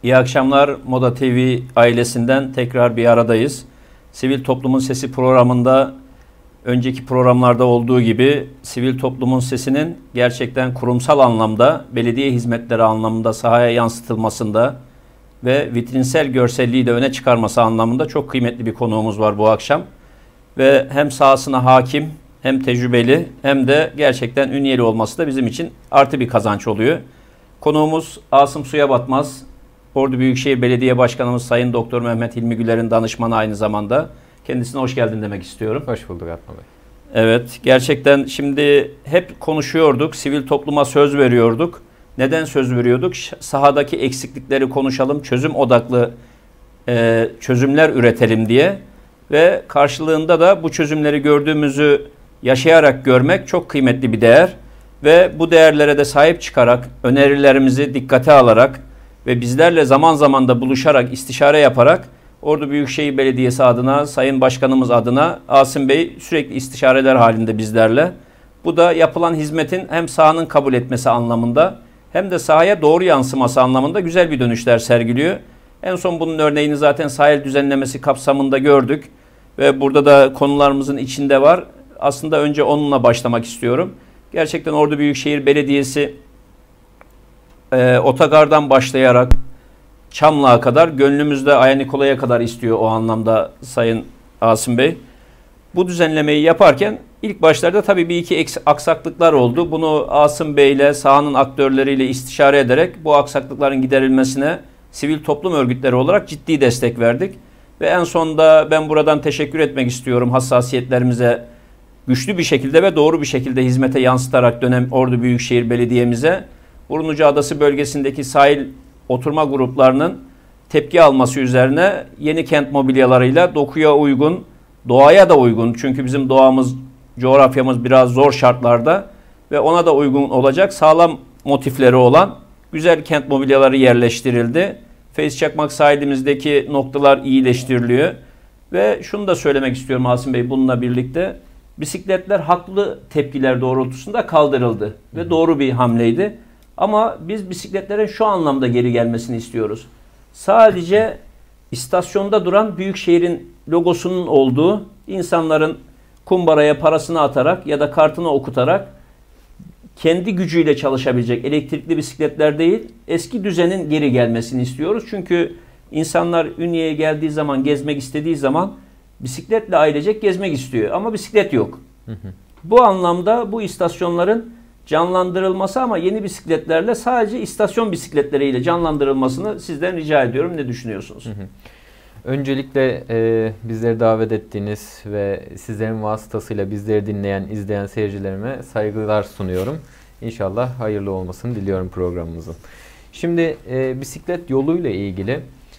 İyi akşamlar, Moda TV ailesinden tekrar bir aradayız. Sivil Toplumun Sesi programında önceki programlarda olduğu gibi sivil toplumun sesinin gerçekten kurumsal anlamda, belediye hizmetleri anlamında sahaya yansıtılmasında ve vitrinsel görselliği de öne çıkarması anlamında çok kıymetli bir konuğumuz var bu akşam. Ve hem sahasına hakim, hem tecrübeli, hem de gerçekten ünyeli olması da bizim için artı bir kazanç oluyor. Konuğumuz Asım Suyabatmaz, Ordu Büyükşehir Belediye Başkanımız Sayın Doktor Mehmet Hilmi Güler'in danışmanı aynı zamanda. Kendisine hoş geldin demek istiyorum. Hoş bulduk Atma Bey. Evet, gerçekten şimdi hep konuşuyorduk, sivil topluma söz veriyorduk. Neden söz veriyorduk? Sahadaki eksiklikleri konuşalım, çözüm odaklı çözümler üretelim diye. Ve karşılığında da bu çözümleri gördüğümüzü yaşayarak görmek çok kıymetli bir değer. Ve bu değerlere de sahip çıkarak, önerilerimizi dikkate alarak ve bizlerle zaman zaman da buluşarak, istişare yaparak Ordu Büyükşehir Belediyesi adına, Sayın Başkanımız adına Asım Bey sürekli istişareler halinde bizlerle. Bu da yapılan hizmetin hem sahanın kabul etmesi anlamında hem de sahaya doğru yansıması anlamında güzel bir dönüşler sergiliyor. En son bunun örneğini zaten sahil düzenlemesi kapsamında gördük ve burada da konularımızın içinde var. Aslında önce onunla başlamak istiyorum. Gerçekten Ordu Büyükşehir Belediyesi otogardan başlayarak Çamlık'a kadar, gönlümüzde Aya Nikola'ya kadar istiyor o anlamda Sayın Asım Bey. Bu düzenlemeyi yaparken ilk başlarda tabii bir iki aksaklıklar oldu. Bunu Asım Bey ile sahanın aktörleriyle istişare ederek bu aksaklıkların giderilmesine sivil toplum örgütleri olarak ciddi destek verdik. Ve en sonunda ben buradan teşekkür etmek istiyorum hassasiyetlerimize güçlü bir şekilde ve doğru bir şekilde hizmete yansıtarak dönem Ordu Büyükşehir Belediye'mize Burnucu Adası bölgesindeki sahil oturma gruplarının tepki alması üzerine yeni kent mobilyalarıyla dokuya uygun, doğaya da uygun. Çünkü bizim doğamız, coğrafyamız biraz zor şartlarda ve ona da uygun olacak sağlam motifleri olan güzel kent mobilyaları yerleştirildi. Feyz Çakmak sahilimizdeki noktalar iyileştiriliyor. Ve şunu da söylemek istiyorum Asım Bey bununla birlikte. Bisikletler haklı tepkiler doğrultusunda kaldırıldı ve doğru bir hamleydi. Ama biz bisikletlerin şu anlamda geri gelmesini istiyoruz. Sadece istasyonda duran Büyükşehir'in logosunun olduğu, insanların kumbaraya parasını atarak ya da kartını okutarak kendi gücüyle çalışabilecek elektrikli bisikletler değil, eski düzenin geri gelmesini istiyoruz. Çünkü insanlar Ünye'ye geldiği zaman, gezmek istediği zaman bisikletle ailecek gezmek istiyor ama bisiklet yok. Bu anlamda bu istasyonların canlandırılması ama yeni bisikletlerle sadece istasyon bisikletleriyle canlandırılmasını sizden rica ediyorum. Ne düşünüyorsunuz? Öncelikle bizleri davet ettiğiniz ve sizlerin vasıtasıyla bizleri dinleyen, izleyen seyircilerime saygılar sunuyorum. İnşallah hayırlı olmasını diliyorum programımızın. Şimdi bisiklet yoluyla ilgili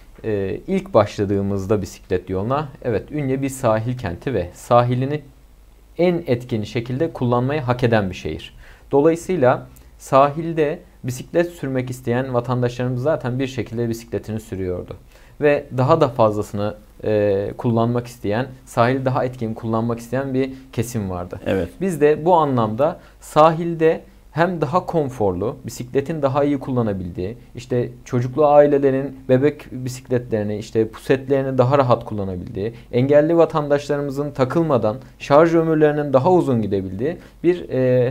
ilk başladığımızda bisiklet yoluna, evet Ünye bir sahil kenti ve sahilini en etkin şekilde kullanmayı hak eden bir şehir. Dolayısıyla sahilde bisiklet sürmek isteyen vatandaşlarımız zaten bir şekilde bisikletini sürüyordu. Ve daha da fazlasını kullanmak isteyen, sahili daha etkin kullanmak isteyen bir kesim vardı. Evet. Biz de bu anlamda sahilde hem daha konforlu, bisikletin daha iyi kullanabildiği, işte çocuklu ailelerin bebek bisikletlerini, işte pusetlerini daha rahat kullanabildiği, engelli vatandaşlarımızın takılmadan şarj ömürlerinin daha uzun gidebildiği bir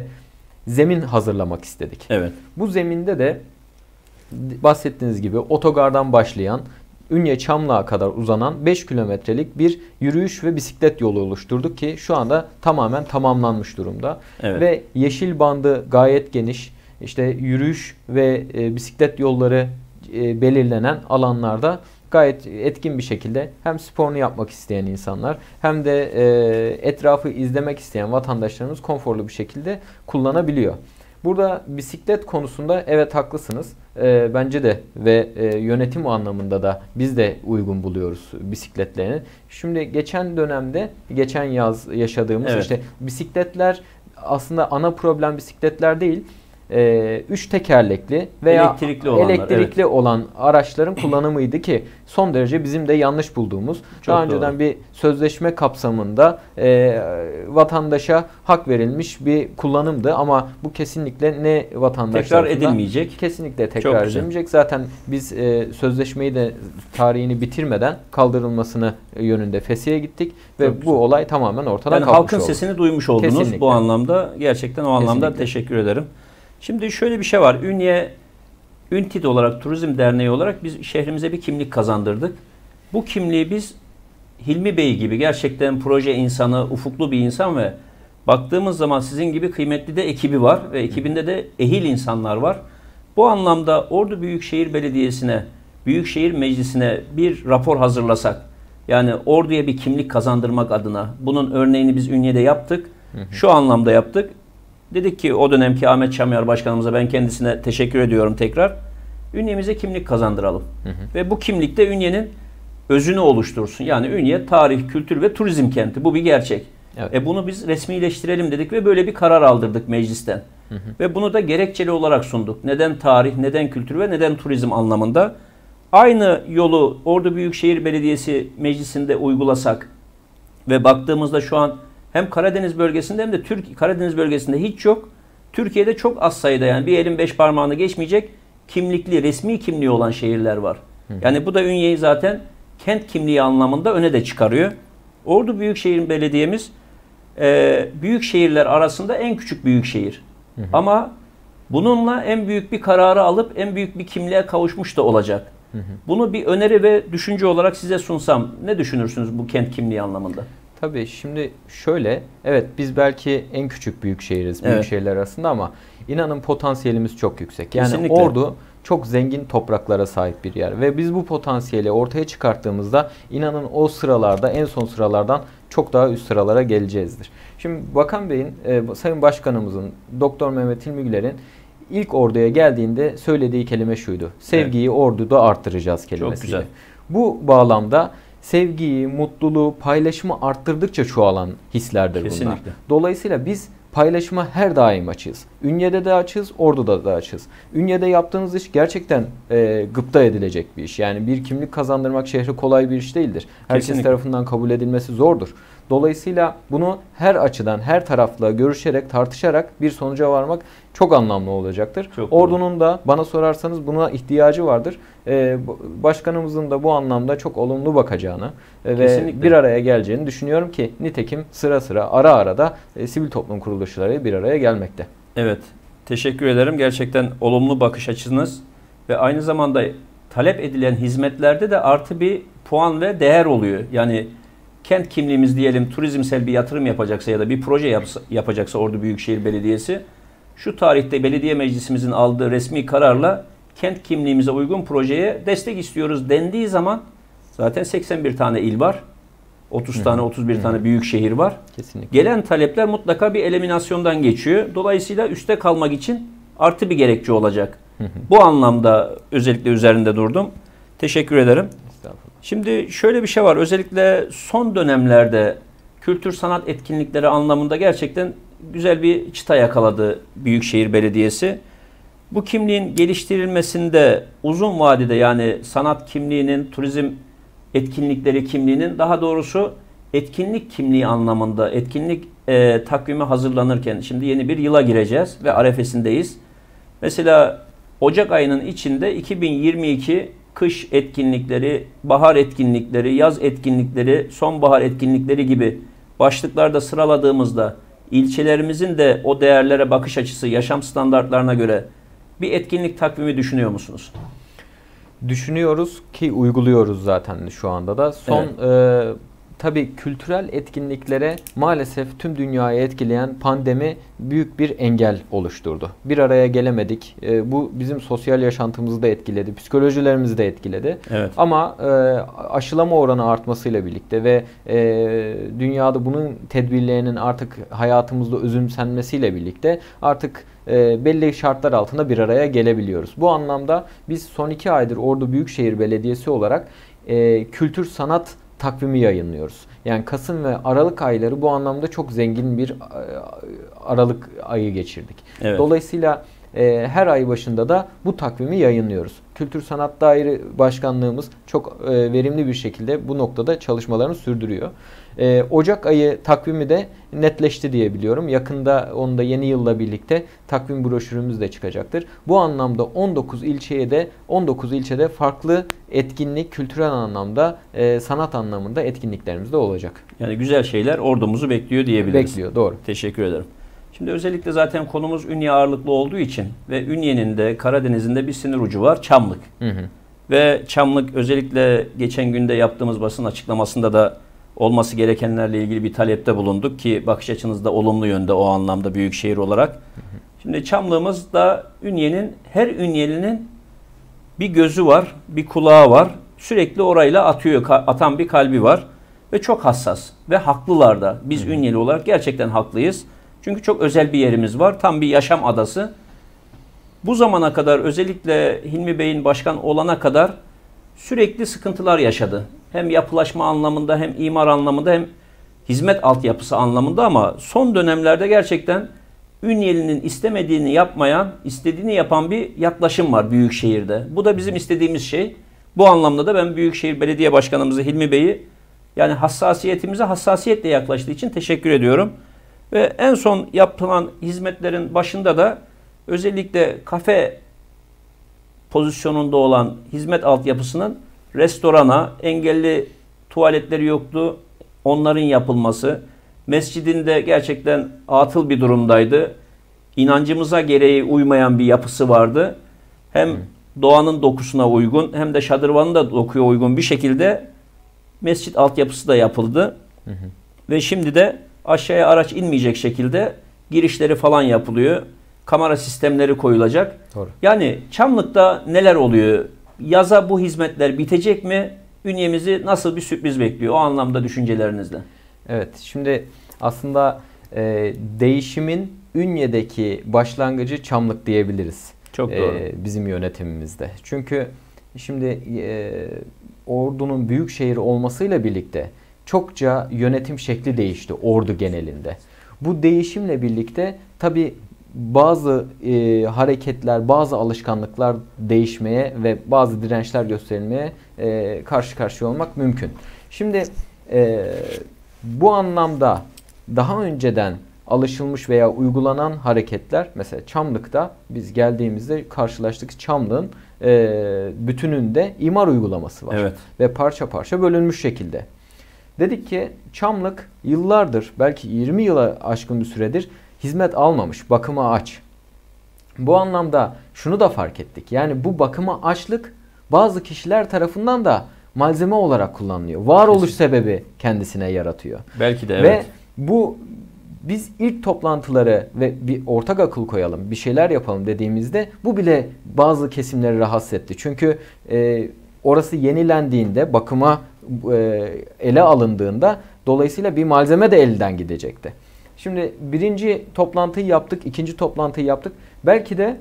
zemin hazırlamak istedik. Evet. Bu zeminde de bahsettiğiniz gibi otogardan başlayan Ünye Çamlık'a kadar uzanan 5 kilometrelik bir yürüyüş ve bisiklet yolu oluşturduk ki şu anda tamamen tamamlanmış durumda. Evet. Ve yeşil bandı gayet geniş. İşte yürüyüş ve bisiklet yolları belirlenen alanlarda gayet etkin bir şekilde hem sporunu yapmak isteyen insanlar hem de etrafı izlemek isteyen vatandaşlarımız konforlu bir şekilde kullanabiliyor. Burada bisiklet konusunda evet haklısınız. Bence de ve yönetim anlamında da biz de uygun buluyoruz bisikletlerini. Şimdi geçen dönemde, geçen yaz yaşadığımız işte bisikletler aslında ana problem bisikletler değil. 3 tekerlekli veya elektrikli evet, olan araçların kullanımıydı ki son derece bizim de yanlış bulduğumuz. Çok daha önceden doğru. bir sözleşme kapsamında vatandaşa hak verilmiş bir kullanımdı ama bu kesinlikle ne vatandaş tekrar tarafından, edilmeyecek. kesinlikle tekrar edilmeyecek. Zaten biz sözleşmeyi de tarihini bitirmeden kaldırılmasını yönünde feshiye gittik ve Çok bu güzel. olay tamamen ortadan kalkmış Halkın oldu. sesini duymuş oldunuz Kesinlikle. bu anlamda. Gerçekten o anlamda Kesinlikle. teşekkür ederim. Şimdi şöyle bir şey var. Üntid olarak, Turizm Derneği olarak biz şehrimize bir kimlik kazandırdık. Bu kimliği biz Hilmi Bey gibi gerçekten proje insanı, ufuklu bir insan ve baktığımız zaman sizin gibi kıymetli de ekibi var ve ekibinde de ehil insanlar var. Bu anlamda Ordu Büyükşehir Belediyesi'ne, Büyükşehir Meclisi'ne bir rapor hazırlasak, yani Ordu'ya bir kimlik kazandırmak adına bunun örneğini biz Ünye'de yaptık. Şu anlamda yaptık. Dedik ki o dönemki Ahmet Çamyar Başkanımıza, ben kendisine teşekkür ediyorum tekrar. Ünye'mize kimlik kazandıralım. Ve bu kimlikte Ünye'nin özünü oluştursun. Yani Ünye tarih, kültür ve turizm kenti. Bu bir gerçek. Evet. Bunu biz resmileştirelim dedik ve böyle bir karar aldırdık meclisten. Ve bunu da gerekçeli olarak sunduk. Neden tarih, neden kültür ve neden turizm anlamında. Aynı yolu Ordu Büyükşehir Belediyesi meclisinde uygulasak ve baktığımızda şu an hem Karadeniz bölgesinde hem de Karadeniz bölgesinde hiç yok. Türkiye'de çok az sayıda, yani bir elin 5 parmağını geçmeyecek kimlikli, resmi kimliği olan şehirler var. Yani bu da Ünye'yi zaten kent kimliği anlamında öne de çıkarıyor. Ordu Büyükşehir Belediye'miz büyük şehirler arasında en küçük büyük şehir. Ama bununla en büyük bir kararı alıp en büyük bir kimliğe kavuşmuş da olacak. Bunu bir öneri ve düşünce olarak size sunsam ne düşünürsünüz bu kent kimliği anlamında? Tabii şimdi şöyle, evet biz belki en küçük büyük şehiriz büyük şehirler arasında ama inanın potansiyelimiz çok yüksek. Yani Kesinlikle. Ordu çok zengin topraklara sahip bir yer ve biz bu potansiyeli ortaya çıkarttığımızda inanın o sıralarda, en son sıralardan çok daha üst sıralara geleceğizdir. Şimdi Bakan Bey'in, Sayın Başkanımızın, Doktor Mehmet Hilmi Güler'in ilk Ordu'ya geldiğinde söylediği kelime şuydu: sevgiyi Ordu'da arttıracağız kelimesiyle. Çok güzel. Bu bağlamda sevgiyi, mutluluğu, paylaşımı arttırdıkça çoğalan hislerdir bunlar. Kesinlikle. Dolayısıyla biz paylaşıma her daim açığız. Ünye'de de açığız, Ordu'da da açığız. Ünye'de yaptığınız iş gerçekten gıpta edilecek bir iş. Yani bir kimlik kazandırmak şehre kolay bir iş değildir. Herkes Kesinlikle. tarafından kabul edilmesi zordur. Dolayısıyla bunu her açıdan, her tarafla görüşerek, tartışarak bir sonuca varmak çok anlamlı olacaktır. Çok doğru. Ordu'nun da bana sorarsanız buna ihtiyacı vardır. Başkanımızın da bu anlamda çok olumlu bakacağını ve bir araya geleceğini düşünüyorum ki nitekim sıra sıra ara ara da sivil toplum kuruluşları bir araya gelmekte. Evet. Teşekkür ederim. Gerçekten olumlu bakış açınız ve aynı zamanda talep edilen hizmetlerde de artı bir puan ve değer oluyor. Yani kent kimliğimiz diyelim turizmsel bir yatırım yapacaksa ya da bir proje yapacaksa Ordu Büyükşehir Belediyesi, şu tarihte belediye meclisimizin aldığı resmi kararla kent kimliğimize uygun projeye destek istiyoruz dendiği zaman zaten 81 tane il var. 30 tane 31 tane büyük şehir var. Kesinlikle. Gelen talepler mutlaka bir eliminasyondan geçiyor. Dolayısıyla üste kalmak için artı bir gerekçe olacak. Bu anlamda özellikle üzerinde durdum. Teşekkür ederim. Şimdi şöyle bir şey var. Özellikle son dönemlerde kültür sanat etkinlikleri anlamında gerçekten güzel bir çıta yakaladı Büyükşehir Belediyesi. Bu kimliğin geliştirilmesinde uzun vadede, yani sanat kimliğinin, turizm etkinlikleri kimliğinin, daha doğrusu etkinlik kimliği anlamında etkinlik takvimi hazırlanırken, şimdi yeni bir yıla gireceğiz ve arefesindeyiz. Mesela Ocak ayının içinde 2022 kış etkinlikleri, bahar etkinlikleri, yaz etkinlikleri, sonbahar etkinlikleri gibi başlıklarda sıraladığımızda ilçelerimizin de o değerlere bakış açısı, yaşam standartlarına göre bir etkinlik takvimi düşünüyor musunuz? Düşünüyoruz ki uyguluyoruz zaten şu anda da. Tabii kültürel etkinliklere maalesef tüm dünyayı etkileyen pandemi büyük bir engel oluşturdu. Bir araya gelemedik. Bu bizim sosyal yaşantımızı da etkiledi, psikolojilerimizi de etkiledi. Evet. Ama aşılama oranı artmasıyla birlikte ve dünyada bunun tedbirlerinin artık hayatımızda özümsenmesiyle birlikte artık belli şartlar altında bir araya gelebiliyoruz. Bu anlamda biz son 2 aydır Ordu Büyükşehir Belediyesi olarak kültür sanat takvimi yayınlıyoruz. Yani Kasım ve Aralık ayları bu anlamda çok zengin bir Aralık ayı geçirdik. Evet. Dolayısıyla her ay başında da bu takvimi yayınlıyoruz. Kültür Sanat Daire Başkanlığımız çok verimli bir şekilde bu noktada çalışmalarını sürdürüyor. Ocak ayı takvimi de netleşti diye biliyorum. Yakında onu da yeni yılla birlikte takvim broşürümüz de çıkacaktır. Bu anlamda 19 ilçede farklı etkinlik, kültürel anlamda, sanat anlamında etkinliklerimiz de olacak. Yani güzel şeyler ordumuzu bekliyor diyebiliriz. Bekliyor, doğru. Teşekkür ederim. Şimdi özellikle zaten konumuz Ünye ağırlıklı olduğu için ve Ünye'nin de Karadeniz'in de bir sınır ucu var, Çamlık. Hı hı. Ve Çamlık özellikle geçen günde yaptığımız basın açıklamasında da olması gerekenlerle ilgili bir talepte bulunduk ki bakış açınız da olumlu yönde o anlamda büyükşehir olarak. Hı hı. Şimdi Çamlığımız da Ünye'nin, her Ünyelinin bir gözü var, bir kulağı var. Sürekli orayla atan bir kalbi var ve çok hassas ve haklılar da. Biz Ünyeli olarak gerçekten haklıyız. Çünkü çok özel bir yerimiz var. Tam bir yaşam adası. Bu zamana kadar özellikle Hilmi Bey'in başkan olana kadar sürekli sıkıntılar yaşadı. Hem yapılaşma anlamında hem imar anlamında hem hizmet altyapısı anlamında ama son dönemlerde gerçekten Ünyeli'nin istemediğini yapmayan, istediğini yapan bir yaklaşım var Büyükşehir'de. Bu da bizim istediğimiz şey. Bu anlamda da ben Büyükşehir Belediye Başkanımızı Hilmi Bey'i yani hassasiyetimize hassasiyetle yaklaştığı için teşekkür ediyorum. Ve en son yapılan hizmetlerin başında da özellikle kafe pozisyonunda olan hizmet altyapısının restorana, engelli tuvaletleri yoktu, onların yapılması, mescidinde gerçekten atıl bir durumdaydı. İnancımıza gereği uymayan bir yapısı vardı. Hem doğanın dokusuna uygun hem de şadırvanın da dokuya uygun bir şekilde mescit altyapısı da yapıldı. Ve şimdi de aşağıya araç inmeyecek şekilde girişleri falan yapılıyor. Kamera sistemleri koyulacak. Doğru. Yani Çamlık'ta neler oluyor? Yaza bu hizmetler bitecek mi? Ünyemizi nasıl bir sürpriz bekliyor? O anlamda düşüncelerinizle. Evet, şimdi aslında değişimin Ünye'deki başlangıcı Çamlık diyebiliriz. Çok doğru. Bizim yönetimimizde. Çünkü şimdi Ordu'nun büyük şehir olmasıyla birlikte çokça yönetim şekli değişti Ordu genelinde. Bu değişimle birlikte tabii bazı hareketler, bazı alışkanlıklar değişmeye ve bazı dirençler gösterilmeye karşı karşıya olmak mümkün. Şimdi bu anlamda daha önceden alışılmış veya uygulanan hareketler, mesela Çamlık'ta biz geldiğimizde karşılaştık, Çamlık'ın bütününde imar uygulaması var. Evet. Ve parça parça bölünmüş şekilde. Dedik ki Çamlık yıllardır, belki 20 yıla aşkın bir süredir hizmet almamış, bakıma aç. Bu anlamda şunu da fark ettik. Yani bu bakıma açlık bazı kişiler tarafından da malzeme olarak kullanılıyor. Varoluş sebebi kendisine yaratıyor. Belki de evet. Ve bu biz ilk toplantıları ve bir ortak akıl koyalım, bir şeyler yapalım dediğimizde bu bile bazı kesimleri rahatsız etti. Çünkü orası yenilendiğinde, bakıma ele alındığında dolayısıyla bir malzeme de elden gidecekti. Şimdi birinci toplantıyı yaptık, ikinci toplantıyı yaptık. Belki de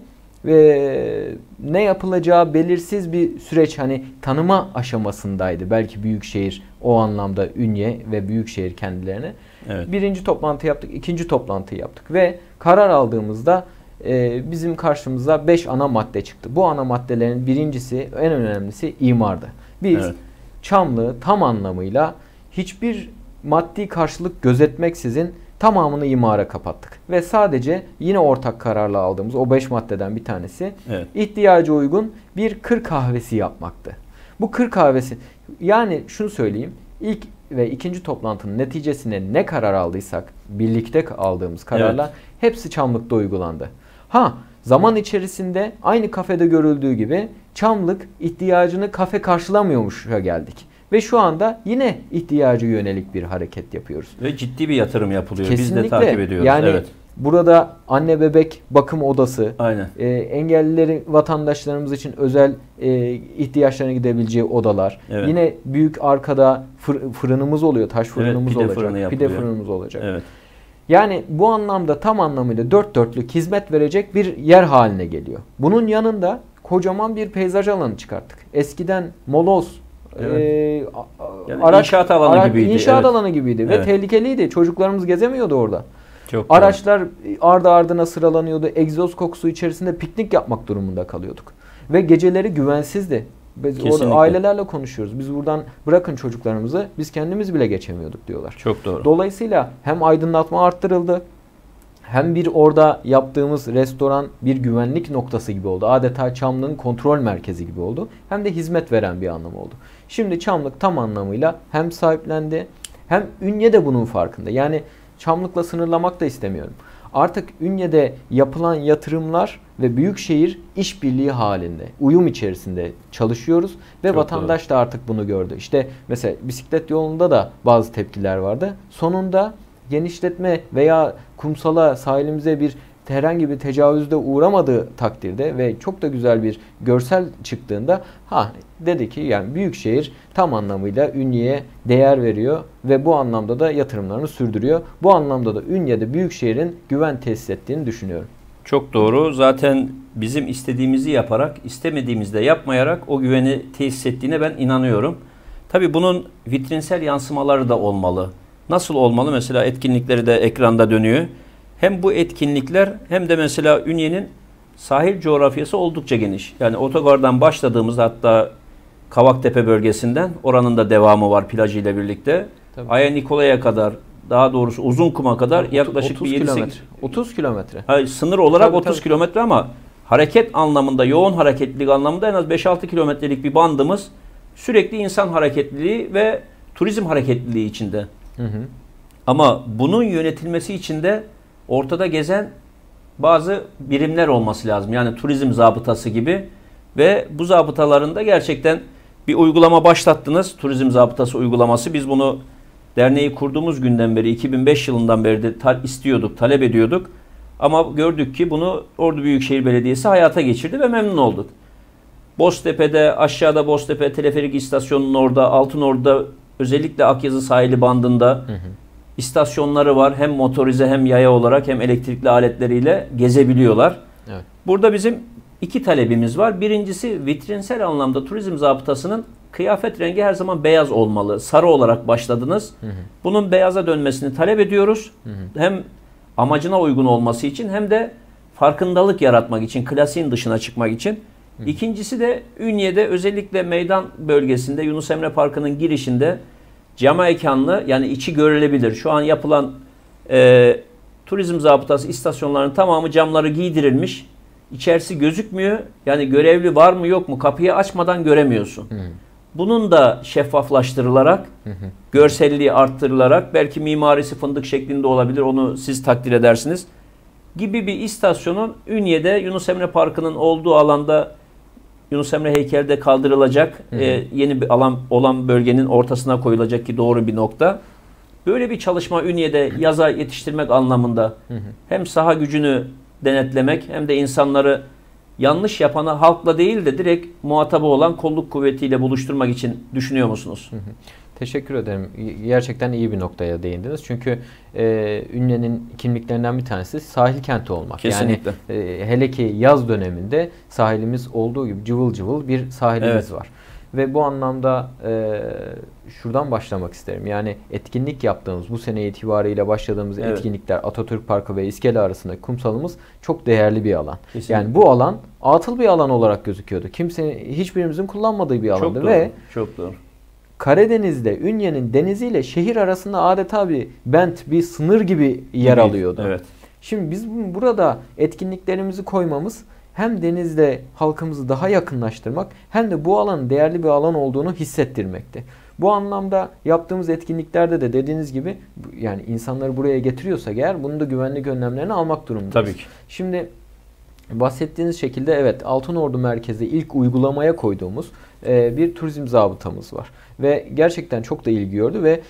ne yapılacağı belirsiz bir süreç, hani tanıma aşamasındaydı. Belki Büyükşehir o anlamda Ünye ve Büyükşehir kendilerine. Evet. Birinci toplantı yaptık, ikinci toplantı yaptık ve karar aldığımızda bizim karşımıza 5 ana madde çıktı. Bu ana maddelerin birincisi, en önemlisi imardı. Biz Çamlık'ı tam anlamıyla hiçbir maddi karşılık gözetmeksizin tamamını imara kapattık. Ve sadece yine ortak kararla aldığımız o 5 maddeden bir tanesi ihtiyaca uygun bir kır kahvesi yapmaktı. Bu kır kahvesi, yani şunu söyleyeyim, ilk ve ikinci toplantının neticesine ne karar aldıysak, birlikte aldığımız kararlar hepsi Çamlık'ta uygulandı. Zaman içerisinde aynı kafede görüldüğü gibi Çamlık ihtiyacını kafe karşılamıyormuşa geldik. Ve şu anda yine ihtiyacı yönelik bir hareket yapıyoruz. Ve ciddi bir yatırım yapılıyor. Kesinlikle. Biz de takip ediyoruz. Yani burada anne bebek bakım odası, engellileri, vatandaşlarımız için özel ihtiyaçlarına gidebileceği odalar. Evet. Yine büyük arkada fırınımız oluyor, taş fırınımız olacak, pide fırınımız olacak. Evet. Yani bu anlamda tam anlamıyla dört dörtlük hizmet verecek bir yer haline geliyor. Bunun yanında kocaman bir peyzaj alanı çıkarttık. Eskiden moloz, yani inşaat alanı gibiydi. İnşaat alanı gibiydi ve tehlikeliydi. Çocuklarımız gezemiyordu orada. Çok Araçlar ardı ardına sıralanıyordu. Egzoz kokusu içerisinde piknik yapmak durumunda kalıyorduk. Ve geceleri güvensizdi. Biz orada ailelerle konuşuyoruz. Biz buradan bırakın çocuklarımızı, biz kendimiz bile geçemiyorduk diyorlar. Çok doğru. Dolayısıyla hem aydınlatma arttırıldı, hem bir orada yaptığımız restoran bir güvenlik noktası gibi oldu. Adeta Çamlık'ın kontrol merkezi gibi oldu. Hem de hizmet veren bir anlamı oldu. Şimdi Çamlık tam anlamıyla hem sahiplendi, hem Ünye de bunun farkında. Yani Çamlık'la sınırlamak da istemiyorum. Artık Ünye'de yapılan yatırımlar ve büyükşehir işbirliği halinde, uyum içerisinde çalışıyoruz ve Çok vatandaş da artık bunu gördü. İşte mesela bisiklet yolunda da bazı tepkiler vardı. Sonunda genişletme veya kumsala, sahilimize bir herhangi bir tecavüzde uğramadığı takdirde ve çok da güzel bir görsel çıktığında dedi ki yani büyükşehir tam anlamıyla Ünye'ye değer veriyor ve bu anlamda da yatırımlarını sürdürüyor. Bu anlamda da Ünye'de büyükşehirin güven tesis ettiğini düşünüyorum. Çok doğru. Zaten bizim istediğimizi yaparak, istemediğimizde yapmayarak o güveni tesis ettiğine ben inanıyorum. Tabii bunun vitrinsel yansımaları da olmalı. Nasıl olmalı? Mesela etkinlikleri de ekranda dönüyor. Hem bu etkinlikler hem de mesela Ünye'nin sahil coğrafyası oldukça geniş. Yani otogardan başladığımızda hatta Kavaktepe bölgesinden oranın da devamı var plajıyla birlikte. Tabii. Aya Nikola'ya kadar, daha doğrusu Uzunkum'a kadar yaklaşık bir 7-8 30 kilometre. Hayır, sınır olarak tabii, 30 kilometre ama hareket anlamında, yoğun hareketlilik anlamında en az 5-6 kilometrelik bir bandımız sürekli insan hareketliliği ve turizm hareketliliği içinde. Hı hı. Ama bunun yönetilmesi için de ortada gezen bazı birimler olması lazım. Yani turizm zabıtası gibi ve bu zabıtalarında gerçekten bir uygulama başlattınız. Turizm zabıtası uygulaması. Biz bunu derneği kurduğumuz günden beri 2005 yılından beri de istiyorduk, talep ediyorduk. Ama gördük ki bunu Ordu Büyükşehir Belediyesi hayata geçirdi ve memnun olduk. Boztepe'de, aşağıda Boztepe teleferik istasyonunun orada, Altınordu'da özellikle Akyazı sahili bandında istasyonları var. Hem motorize hem yaya olarak hem elektrikli aletleriyle gezebiliyorlar. Evet. Burada bizim iki talebimiz var. Birincisi vitrinsel anlamda turizm zabıtasının kıyafet rengi her zaman beyaz olmalı. Sarı olarak başladınız. Bunun beyaza dönmesini talep ediyoruz. Hem amacına uygun olması için hem de farkındalık yaratmak için, klasiğin dışına çıkmak için. İkincisi de Ünye'de özellikle meydan bölgesinde Yunus Emre Parkı'nın girişinde cam mekanlı, yani içi görülebilir. Şu an yapılan turizm zabıtası istasyonlarının tamamı camları giydirilmiş. İçerisi gözükmüyor. Yani görevli var mı yok mu kapıyı açmadan göremiyorsun. Bunun da şeffaflaştırılarak, görselliği arttırılarak, belki mimarisi fındık şeklinde olabilir, onu siz takdir edersiniz, gibi bir istasyonun Ünye'de Yunus Emre Parkı'nın olduğu alanda Yunus Emre heykeli de kaldırılacak. Yeni bir alan olan bölgenin ortasına koyulacak ki doğru bir nokta. Böyle bir çalışma Ünye'de yaza yetiştirmek anlamında hem saha gücünü denetlemek hem de insanları yanlış yapanı halkla değil de direkt muhatabı olan kolluk kuvvetiyle buluşturmak için düşünüyor musunuz? Teşekkür ederim. Gerçekten iyi bir noktaya değindiniz. Çünkü Ünye'nin kimliklerinden bir tanesi sahil kenti olmak. Kesinlikle. Yani hele ki yaz döneminde sahilimiz olduğu gibi cıvıl cıvıl bir sahilimiz var. Ve bu anlamda şuradan başlamak isterim. Yani etkinlik yaptığımız, bu sene itibariyle başladığımız etkinlikler, Atatürk Parkı ve İskele arasındaki kumsalımız çok değerli bir alan. Kesinlikle. Yani bu alan atıl bir alan olarak gözüküyordu. Hiçbirimizin kullanmadığı bir alandı. Çok doğru. Ve çok doğru. Karadeniz'de Ünye'nin deniziyle şehir arasında adeta bir bent, bir sınır gibi yer alıyordu. Evet. Şimdi biz burada etkinliklerimizi koymamız hem denizle halkımızı daha yakınlaştırmak hem de bu alanın değerli bir alan olduğunu hissettirmekti. Bu anlamda yaptığımız etkinliklerde de dediğiniz gibi yani insanları buraya getiriyorsak eğer bunun da güvenlik önlemlerini almak durumundayız. Tabii ki. Şimdi bahsettiğiniz şekilde evet Altınordu merkezi ilk uygulamaya koyduğumuz bir turizm zabıtamız var. Ve gerçekten çok da ilgi gördü ve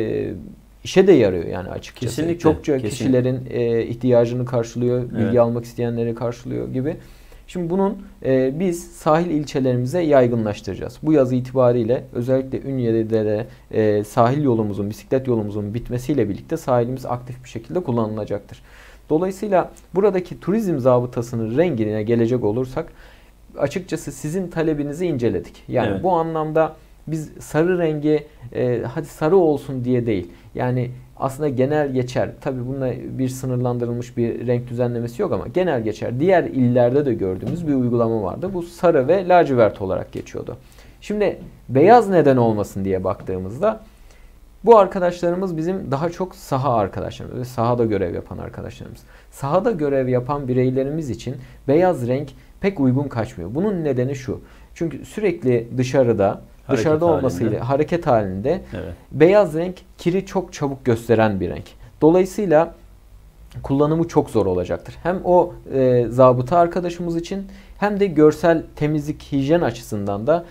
işe de yarıyor yani açıkçası. Kesinlikle. Çokça kişilerin ihtiyacını karşılıyor, bilgi almak isteyenleri karşılıyor gibi. Şimdi bunun biz sahil ilçelerimize yaygınlaştıracağız. Bu yaz itibariyle özellikle Ünye'de de sahil yolumuzun, bisiklet yolumuzun bitmesiyle birlikte sahilimiz aktif bir şekilde kullanılacaktır. Dolayısıyla buradaki turizm zabıtasının rengine gelecek olursak açıkçası sizin talebinizi inceledik. Yani bu anlamda biz sarı rengi hadi sarı olsun diye değil. Yani aslında genel geçer. Tabii bununla bir sınırlandırılmış bir renk düzenlemesi yok ama genel geçer. Diğer illerde de gördüğümüz bir uygulama vardı. Bu sarı ve lacivert olarak geçiyordu. Şimdi beyaz neden olmasın diye baktığımızda bu arkadaşlarımız bizim daha çok saha arkadaşlarımız ve sahada görev yapan arkadaşlarımız. Sahada görev yapan bireylerimiz için beyaz renk pek uygun kaçmıyor. Bunun nedeni şu. Çünkü sürekli dışarıda olmasıyla hareket halinde beyaz renk kiri çok çabuk gösteren bir renk. Dolayısıyla kullanımı çok zor olacaktır. Hem o zabıta arkadaşımız için hem de görsel temizlik, hijyen açısından da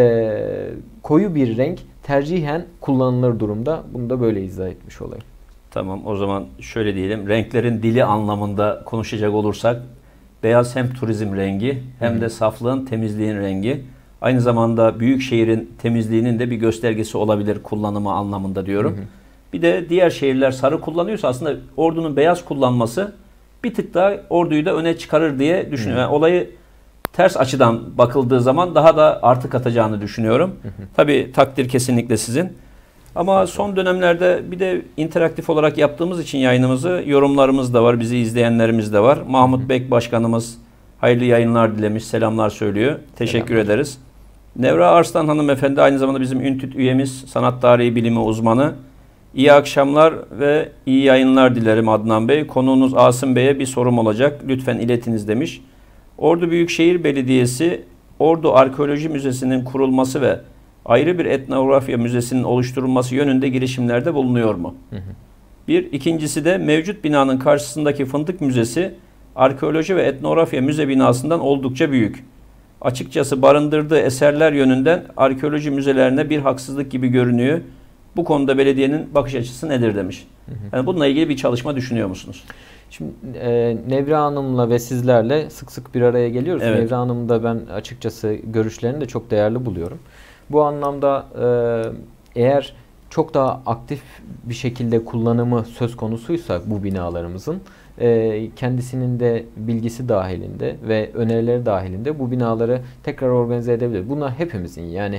koyu bir renk tercihen kullanılır durumda. Bunu da böyle izah etmiş olayım. Tamam, o zaman şöyle diyelim. Renklerin dili anlamında konuşacak olursak beyaz hem turizm rengi hem de saflığın, temizliğin rengi. Aynı zamanda büyük şehrin temizliğinin de bir göstergesi olabilir kullanımı anlamında diyorum. Bir de diğer şehirler sarı kullanıyorsa aslında Ordu'nun beyaz kullanması bir tık daha Ordu'yu da öne çıkarır diye düşünüyorum. Yani olayı ters açıdan bakıldığı zaman daha da artı katacağını düşünüyorum. Tabii takdir kesinlikle sizin. Ama son dönemlerde bir de interaktif olarak yaptığımız için yayınımızı yorumlarımız da var. Bizi izleyenlerimiz de var. Mahmut Bek Başkanımız hayırlı yayınlar dilemiş. Selamlar söylüyor. Teşekkür ederiz. Nevra Arslan hanımefendi aynı zamanda bizim Üntüt üyemiz. Sanat tarihi bilimi uzmanı. İyi akşamlar ve iyi yayınlar dilerim Adnan Bey. Konuğunuz Asım Bey'e bir sorum olacak. Lütfen iletiniz demiş. Ordu Büyükşehir Belediyesi Ordu Arkeoloji Müzesi'nin kurulması ve ayrı bir etnografya müzesinin oluşturulması yönünde girişimlerde bulunuyor mu? Bir. İkincisi de mevcut binanın karşısındaki Fındık Müzesi arkeoloji ve etnografya müze binasından oldukça büyük. Açıkçası barındırdığı eserler yönünden arkeoloji müzelerine bir haksızlık gibi görünüyor. Bu konuda belediyenin bakış açısı nedir demiş. Yani bununla ilgili bir çalışma düşünüyor musunuz? Şimdi Nevra Hanım'la ve sizlerle sık sık bir araya geliyoruz. Evet. Nevra Hanım'ı da ben açıkçası görüşlerini de çok değerli buluyorum. Bu anlamda eğer çok daha aktif bir şekilde kullanımı söz konusuysa bu binalarımızın kendisinin de bilgisi dahilinde ve önerileri dahilinde bu binaları tekrar organize edebilir. Bunlar hepimizin yani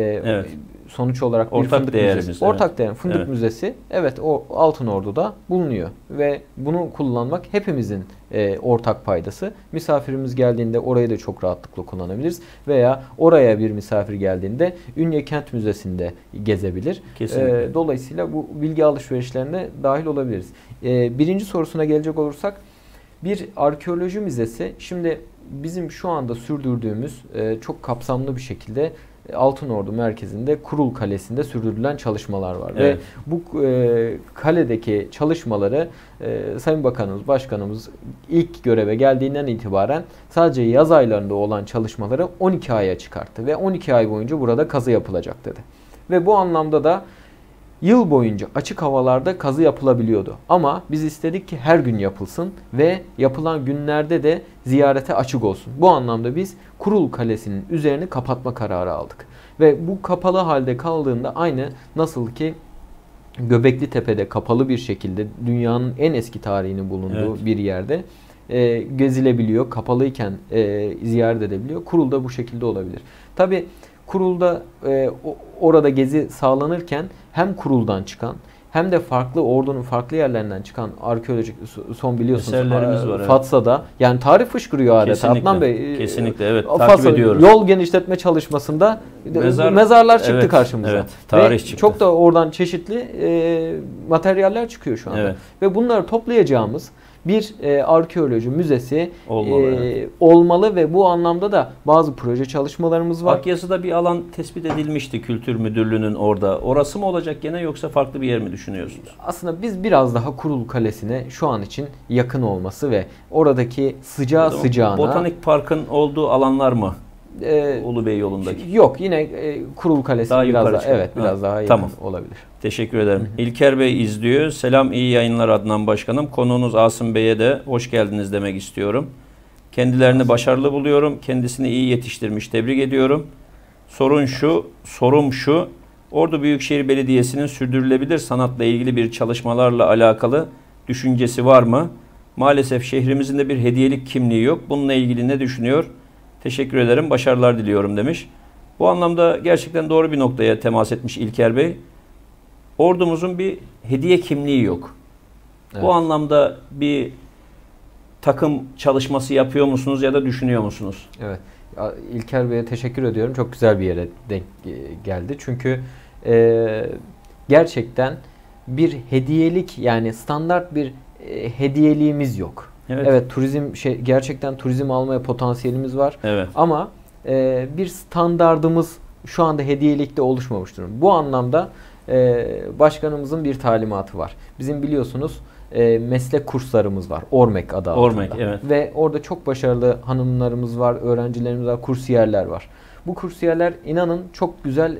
sonuç olarak bir ortak Fındık değerimiz. Müzesi. Ortak değer Fındık Müzesi o Altınordu'da bulunuyor ve bunu kullanmak hepimizin ortak paydası. Misafirimiz geldiğinde orayı da çok rahatlıkla kullanabiliriz veya oraya bir misafir geldiğinde Ünye Kent Müzesi'nde gezebilir. Dolayısıyla bu bilgi alışverişlerine dahil olabiliriz. Birinci sorusuna gelecek olursak bir arkeoloji müzesi şimdi bizim şu anda sürdürdüğümüz çok kapsamlı bir şekilde Altınordu merkezinde Kurul Kalesi'nde sürdürülen çalışmalar var. Ve bu kaledeki çalışmaları Sayın Bakanımız, Başkanımız ilk göreve geldiğinden itibaren sadece yaz aylarında olan çalışmaları 12 aya çıkarttı. Ve 12 ay boyunca burada kazı yapılacak dedi. Ve bu anlamda da yıl boyunca açık havalarda kazı yapılabiliyordu. Ama biz istedik ki her gün yapılsın ve yapılan günlerde de ziyarete açık olsun. Bu anlamda biz Kurul Kalesi'nin üzerini kapatma kararı aldık. Ve bu kapalı halde kaldığında aynı nasıl ki Göbekli Tepe'de kapalı bir şekilde dünyanın en eski tarihinin bulunduğu bir yerde gezilebiliyor. Kapalıyken ziyaret edebiliyor. Kurul'da bu şekilde olabilir. Tabi Kurul'da orada gezi sağlanırken hem Kurul'dan çıkan hem de Ordu'nun farklı yerlerinden çıkan arkeolojik son biliyorsunuz eserlerimiz var. Fatsa'da yani tarih fışkırıyor adeta. Kesinlikle. Adnan Bey. Kesinlikle takip Fatsa, ediyoruz. Yol genişletme çalışmasında mezarlar çıktı karşımıza. Tarih ve çıktı. Çok da oradan çeşitli materyaller çıkıyor şu anda. Ve bunları toplayacağımız bir arkeoloji müzesi olmalı ve bu anlamda da bazı proje çalışmalarımız var. Akyazı'da bir alan tespit edilmişti Kültür Müdürlüğü'nün orada. Orası mı olacak gene yoksa farklı bir yer mi düşünüyorsunuz? Aslında biz biraz daha Kurul Kalesi'ne şu an için yakın olması ve oradaki sıcağına... Botanik Park'ın olduğu alanlar mı? Ulubey yolundaki. Yok yine Kurul Kalesi daha biraz daha biraz daha yakın olabilir. Teşekkür ederim. İlker Bey izliyor. Selam, iyi yayınlar Adnan Başkanım. Konuğunuz Asım Bey'e de hoş geldiniz demek istiyorum. Kendilerini başarılı buluyorum. Kendisini iyi yetiştirmiş. Tebrik ediyorum. Sorum şu. Ordu Büyükşehir Belediyesi'nin sürdürülebilir sanatla ilgili bir çalışmalarla alakalı düşüncesi var mı? Maalesef şehrimizin de bir hediyelik kimliği yok. Bununla ilgili ne düşünüyor? Teşekkür ederim. Başarılar diliyorum demiş. Bu anlamda gerçekten doğru bir noktaya temas etmiş İlker Bey. ordumuzun bir hediye kimliği yok. Evet. Bu anlamda bir takım çalışması yapıyor musunuz ya da düşünüyor musunuz? Evet. İlker Bey'e teşekkür ediyorum. Çok güzel bir yere denk geldi. Çünkü gerçekten bir hediyelik, yani standart bir hediyeliğimiz yok. Evet. Evet, gerçekten turizm almaya potansiyelimiz var. Evet. Ama bir standardımız şu anda hediyelikte oluşmamış durumda. Bu anlamda başkanımızın bir talimatı var. Bizim biliyorsunuz meslek kurslarımız var. Ormek adı altında. Ormek, evet. Ve orada çok başarılı hanımlarımız var, öğrencilerimiz var, kursiyerler var. Bu kursiyerler inanın çok güzel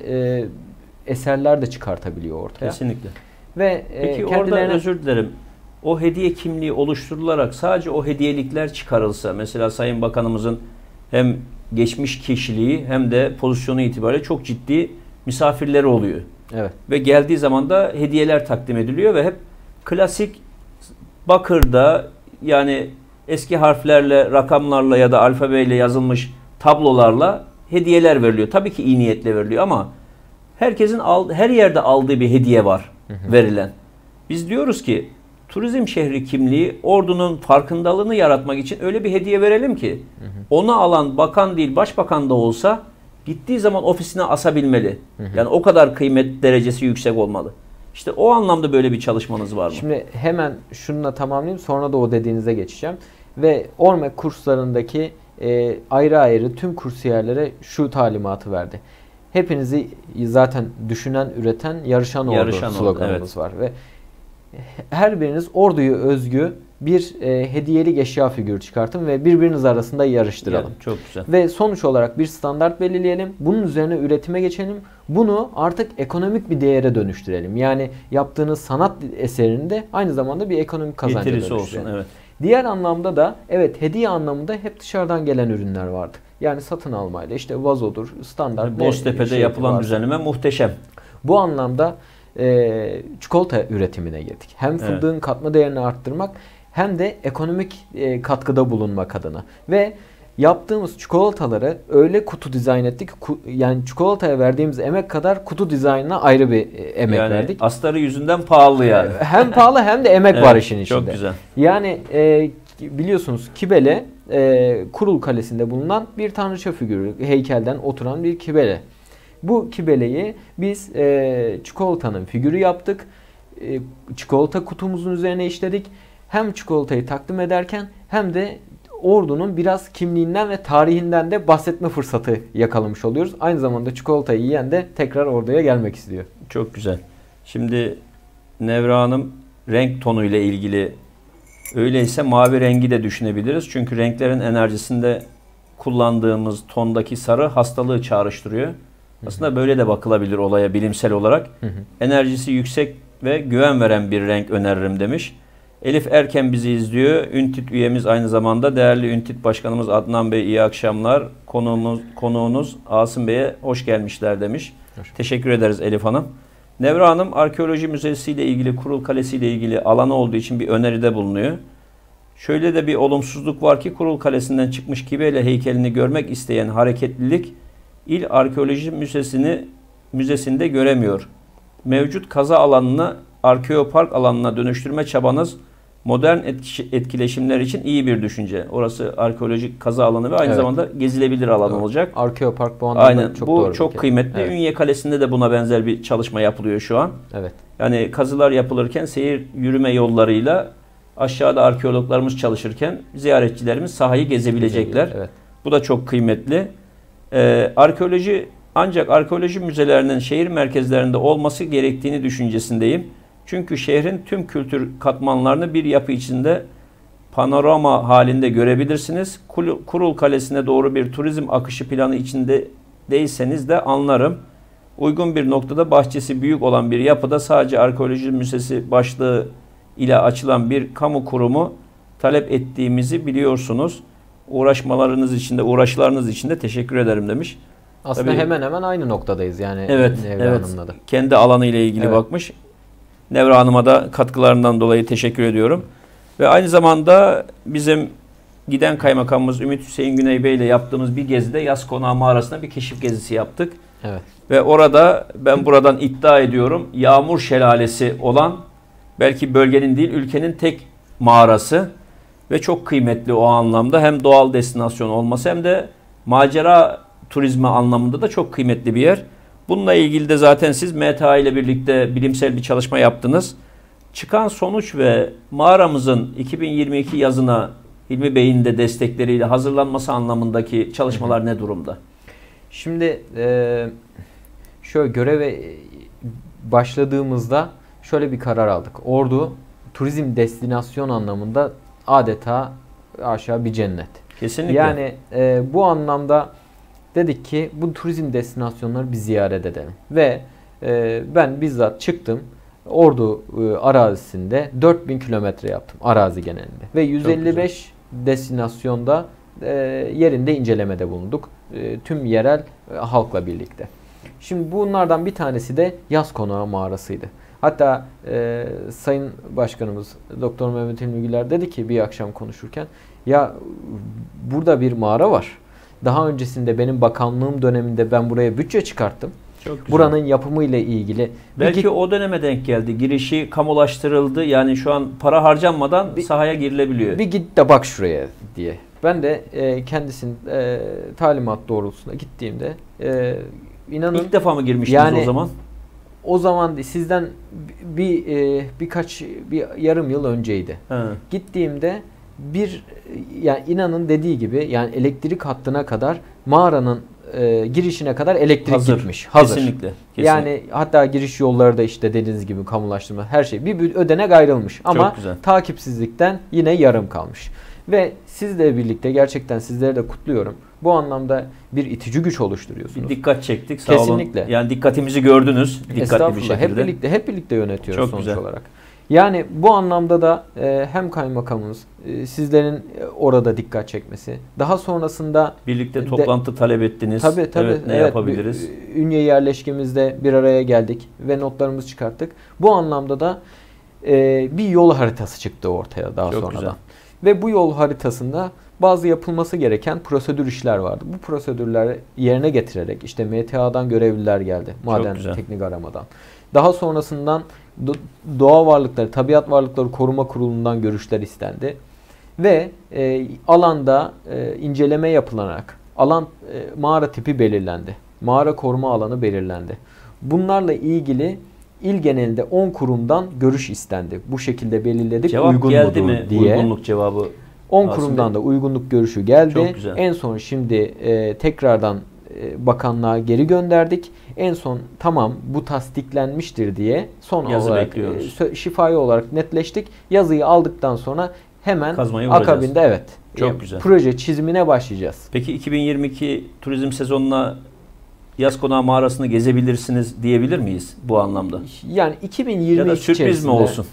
eserler de çıkartabiliyor ortaya. Kesinlikle. Ve peki orada özür dilerim. O hediye kimliği oluşturularak sadece o hediyelikler çıkarılsa, mesela Sayın Bakanımızın hem geçmiş kişiliği hem de pozisyonu itibariyle çok ciddi misafirleri oluyor. Evet. Ve geldiği zaman da hediyeler takdim ediliyor ve hep klasik bakırda, yani eski harflerle, rakamlarla ya da alfabeyle yazılmış tablolarla hediyeler veriliyor. Tabii ki iyi niyetle veriliyor ama herkesin her yerde aldığı bir hediye var verilen. Biz diyoruz ki turizm şehri kimliği, ordunun farkındalığını yaratmak için öyle bir hediye verelim ki onu alan bakan değil başbakan da olsa gittiği zaman ofisine asabilmeli. Yani o kadar kıymet derecesi yüksek olmalı. İşte o anlamda böyle bir çalışmanız var mı? Şimdi hemen şununla tamamlayayım, sonra da o dediğinize geçeceğim. Ve Ormek kurslarındaki ayrı ayrı tüm kursiyerlere şu talimatı verdi. Hepinizi zaten düşünen, üreten, yarışan ordu sloganımız var. Ve her biriniz orduya özgü bir hediyelik eşya figürü çıkartın ve birbiriniz arasında yarıştıralım. Yani çok güzel. Ve sonuç olarak bir standart belirleyelim. Bunun üzerine üretime geçelim. Bunu artık ekonomik bir değere dönüştürelim. Yani yaptığınız sanat eserini de aynı zamanda bir ekonomik kazanca dönüştürelim. Olsun, evet. Diğer anlamda da evet, hediye anlamında hep dışarıdan gelen ürünler vardı. Yani satın almayla işte vazodur, standart. Boztepe'de yapılan düzenleme muhteşem. Bu anlamda çikolata üretimine girdik. Hem fındığın katma değerini arttırmak hem de ekonomik katkıda bulunmak adına. Ve yaptığımız çikolataları öyle kutu dizayn ettik. Yani çikolataya verdiğimiz emek kadar kutu dizaynına ayrı bir emek verdik. Astarı yüzünden pahalı yani. Hem pahalı hem de emek var işin içinde. Çok güzel. Yani biliyorsunuz Kibele Kurul Kalesi'nde bulunan bir tanrıça figürü, heykelden oturan bir kibele. Bu kibeleyi biz çikolatanın figürü yaptık. Çikolata kutumuzun üzerine işledik. Hem çikolatayı takdim ederken hem de ordunun biraz kimliğinden ve tarihinden de bahsetme fırsatı yakalamış oluyoruz. Aynı zamanda çikolatayı yiyen de tekrar orduya gelmek istiyor. Çok güzel. Şimdi Nevra Hanım renk tonu ile ilgili, öyleyse mavi rengi de düşünebiliriz. Çünkü renklerin enerjisinde kullandığımız tondaki sarı hastalığı çağrıştırıyor. Aslında böyle de bakılabilir olaya bilimsel olarak. Enerjisi yüksek ve güven veren bir renk öneririm demiş. Elif Erken bizi izliyor. Üntit üyemiz aynı zamanda. Değerli Üntit Başkanımız Adnan Bey, iyi akşamlar. Konuğunuz Asım Bey'e hoş gelmişler demiş. Teşekkür ederiz Elif Hanım. Nevra Hanım Arkeoloji Müzesi ile ilgili, Kurul Kalesi ile ilgili alanı olduğu için bir öneride bulunuyor. Şöyle de bir olumsuzluk var ki Kurul Kalesi'nden çıkmış Kibele heykelini görmek isteyen hareketlilik İl Arkeoloji Müzesi'nde göremiyor. Mevcut kaza alanını arkeopark alanına dönüştürme çabanız modern etkileşimler için iyi bir düşünce. Orası arkeolojik kaza alanı ve aynı zamanda gezilebilir alan olacak. Arkeopark bu anlamda çok doğru. Bu çok kıymetli. Evet. Ünye Kalesi'nde de buna benzer bir çalışma yapılıyor şu an. Evet. Yani kazılar yapılırken seyir yürüme yollarıyla aşağıda arkeologlarımız çalışırken ziyaretçilerimiz sahayı gezebilecekler. Evet. Bu da çok kıymetli. Ancak arkeoloji müzelerinin şehir merkezlerinde olması gerektiğini düşüncesindeyim. Çünkü şehrin tüm kültür katmanlarını bir yapı içinde panorama halinde görebilirsiniz. Kurul Kalesi'ne doğru bir turizm akışı planı içinde değilseniz de anlarım. Uygun bir noktada bahçesi büyük olan bir yapıda sadece arkeoloji müzesi başlığı ile açılan bir kamu kurumu talep ettiğimizi biliyorsunuz. Uğraşlarınız için de teşekkür ederim demiş. Aslında tabii, hemen hemen aynı noktadayız yani. Evet, Nevra Hanım'la da. Kendi alanı ile ilgili bakmış. Nevra Hanım'a da katkılarından dolayı teşekkür ediyorum. Ve aynı zamanda bizim giden kaymakamımız Ümit Hüseyin Güney Bey ile yaptığımız bir gezide Yas Konağı mağarasına bir keşif gezisi yaptık. Evet. Ve orada ben buradan iddia ediyorum yağmur şelalesi olan belki bölgenin değil ülkenin tek mağarası ve çok kıymetli o anlamda. Hem doğal destinasyon olması hem de macera turizmi anlamında da çok kıymetli bir yer. Bununla ilgili de zaten siz MTA ile birlikte bilimsel bir çalışma yaptınız. Çıkan sonuç ve mağaramızın 2022 yazına Hilmi Bey'in de destekleriyle hazırlanması anlamındaki çalışmalar ne durumda? Şimdi şöyle göreve başladığımızda şöyle bir karar aldık. Ordu turizm destinasyon anlamında adeta aşağı bir cennet. Kesinlikle. Yani bu anlamda dedik ki bu turizm destinasyonları bir ziyaret edelim. Ve ben bizzat çıktım. Ordu arazisinde 4000 kilometre yaptım arazi genelinde. Ve 155 destinasyonda yerinde incelemede bulunduk. Tüm yerel halkla birlikte. Şimdi bunlardan bir tanesi de Yaz Konağı mağarasıydı. Hatta Sayın Başkanımız Doktor Mehmet Hilmi Güler dedi ki bir akşam konuşurken ya burada bir mağara var. Daha öncesinde benim bakanlığım döneminde ben buraya bütçe çıkarttım. Çok güzel. Buranın yapımı ile ilgili. Belki o döneme denk geldi. Girişi kamulaştırıldı. Yani şu an para harcanmadan sahaya girilebiliyor. Bir git de bak şuraya diye. Ben de kendisinin talimat doğrultusunda gittiğimde inanın İlk defa mı girmiştiniz yani, o zaman? O zaman sizden bir yarım yıl önceydi. He. Gittiğimde yani inanın dediği gibi yani elektrik hattına kadar mağaranın girişine kadar elektrik gitmiş. Hazır. Kesinlikle. Yani hatta giriş yolları da işte dediğiniz gibi kamulaştırma her şey bir ödenek ayrılmış ama takipsizlikten yine yarım kalmış. Ve sizle birlikte gerçekten sizleri de kutluyorum. Bu anlamda bir itici güç oluşturuyorsunuz. Bir dikkat çektik. Sağ Kesinlikle. olun. Yani dikkatimizi gördünüz. Dikkatli bir şekilde. Hep birlikte yönetiyoruz çok sonuç güzel olarak. Yani bu anlamda da hem kaymakamımız, sizlerin orada dikkat çekmesi, daha sonrasında birlikte toplantı talep ettiniz. Tabii. Evet, ne yapabiliriz? Ünye yerleşkemizde bir araya geldik ve notlarımızı çıkarttık. Bu anlamda da bir yol haritası çıktı ortaya daha sonradan. Güzel. Ve bu yol haritasında bazı yapılması gereken prosedür işler vardı. Bu prosedürleri yerine getirerek işte MTA'dan görevliler geldi. Maden teknik aramadan. Daha sonrasından doğa varlıkları, tabiat varlıkları koruma kurulundan görüşler istendi. Ve alanda inceleme yapılarak mağara tipi belirlendi. Mağara koruma alanı belirlendi. Bunlarla ilgili il genelinde 10 kurumdan görüş istendi. Bu şekilde belirledik. Cevap uygun geldi mudur mi? Diye. Uygunluk cevabı. 10 kurumdan da uygunluk görüşü geldi. Çok En son şimdi tekrardan bakanlığa geri gönderdik. En son tamam bu tasdiklenmiştir diye son yazı olarak şifai olarak netleştik. Yazıyı aldıktan sonra hemen akabinde Çok güzel. Proje çizimine başlayacağız. Peki 2022 turizm sezonuna Yaz Konağı mağarasını gezebilirsiniz diyebilir miyiz bu anlamda? Yani 2022 ya da sürpriz mi olsun?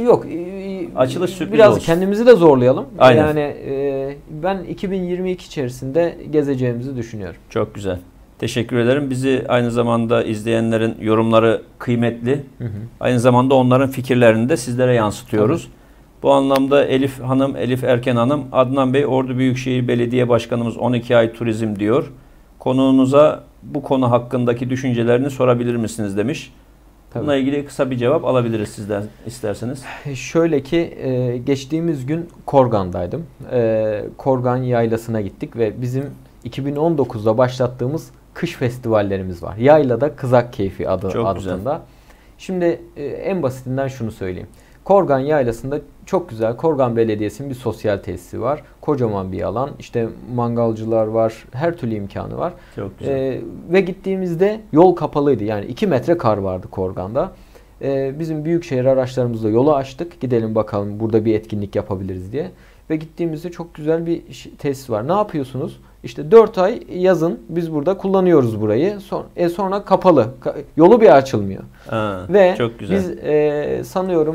Açılış sürpriz biraz olsun. Kendimizi de zorlayalım. Aynen. Yani ben 2022 içerisinde gezeceğimizi düşünüyorum. Çok güzel. Teşekkür ederim. Bizi aynı zamanda izleyenlerin yorumları kıymetli. Aynı zamanda onların fikirlerini de sizlere yansıtıyoruz. Tabii. Bu anlamda Elif Erken Hanım, Adnan Bey Ordu Büyükşehir Belediye Başkanımız 12 ay turizm diyor. Konuğunuza bu konu hakkındaki düşüncelerini sorabilir misiniz demiş. Tabii. Bununla ilgili kısa bir cevap alabiliriz sizden isterseniz. Şöyle ki geçtiğimiz gün Korgan'daydım. Korgan Yaylası'na gittik ve bizim 2019'da başlattığımız kış festivallerimiz var. Yaylada Kızak Keyfi adında. Güzel. Şimdi en basitinden şunu söyleyeyim. Korgan Yaylası'nda çok güzel Korgan Belediyesi'nin bir sosyal tesisi var. Kocaman bir alan. İşte mangalcılar var. Her türlü imkanı var. Çok güzel. Ve gittiğimizde yol kapalıydı. Yani 2 metre kar vardı Korgan'da. Bizim büyükşehir araçlarımızla yolu açtık. Gidelim bakalım burada bir etkinlik yapabiliriz diye. Ve gittiğimizde çok güzel bir tesis var. Ne yapıyorsunuz? İşte 4 ay yazın biz burada kullanıyoruz burayı. Sonra kapalı. Yolu bir açılmıyor. Ve çok güzel. Biz sanıyorum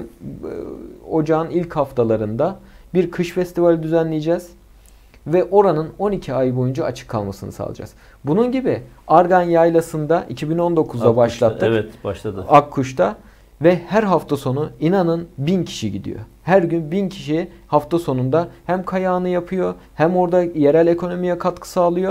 ocağın ilk haftalarında bir kış festivali düzenleyeceğiz. Ve oranın 12 ay boyunca açık kalmasını sağlayacağız. Bunun gibi Argan Yaylası'nda 2019'da başlattık. Evet, başladı. Akkuş'ta. Ve her hafta sonu inanın 1000 kişi gidiyor. Her gün 1000 kişi hafta sonunda hem kayağını yapıyor hem orada yerel ekonomiye katkı sağlıyor.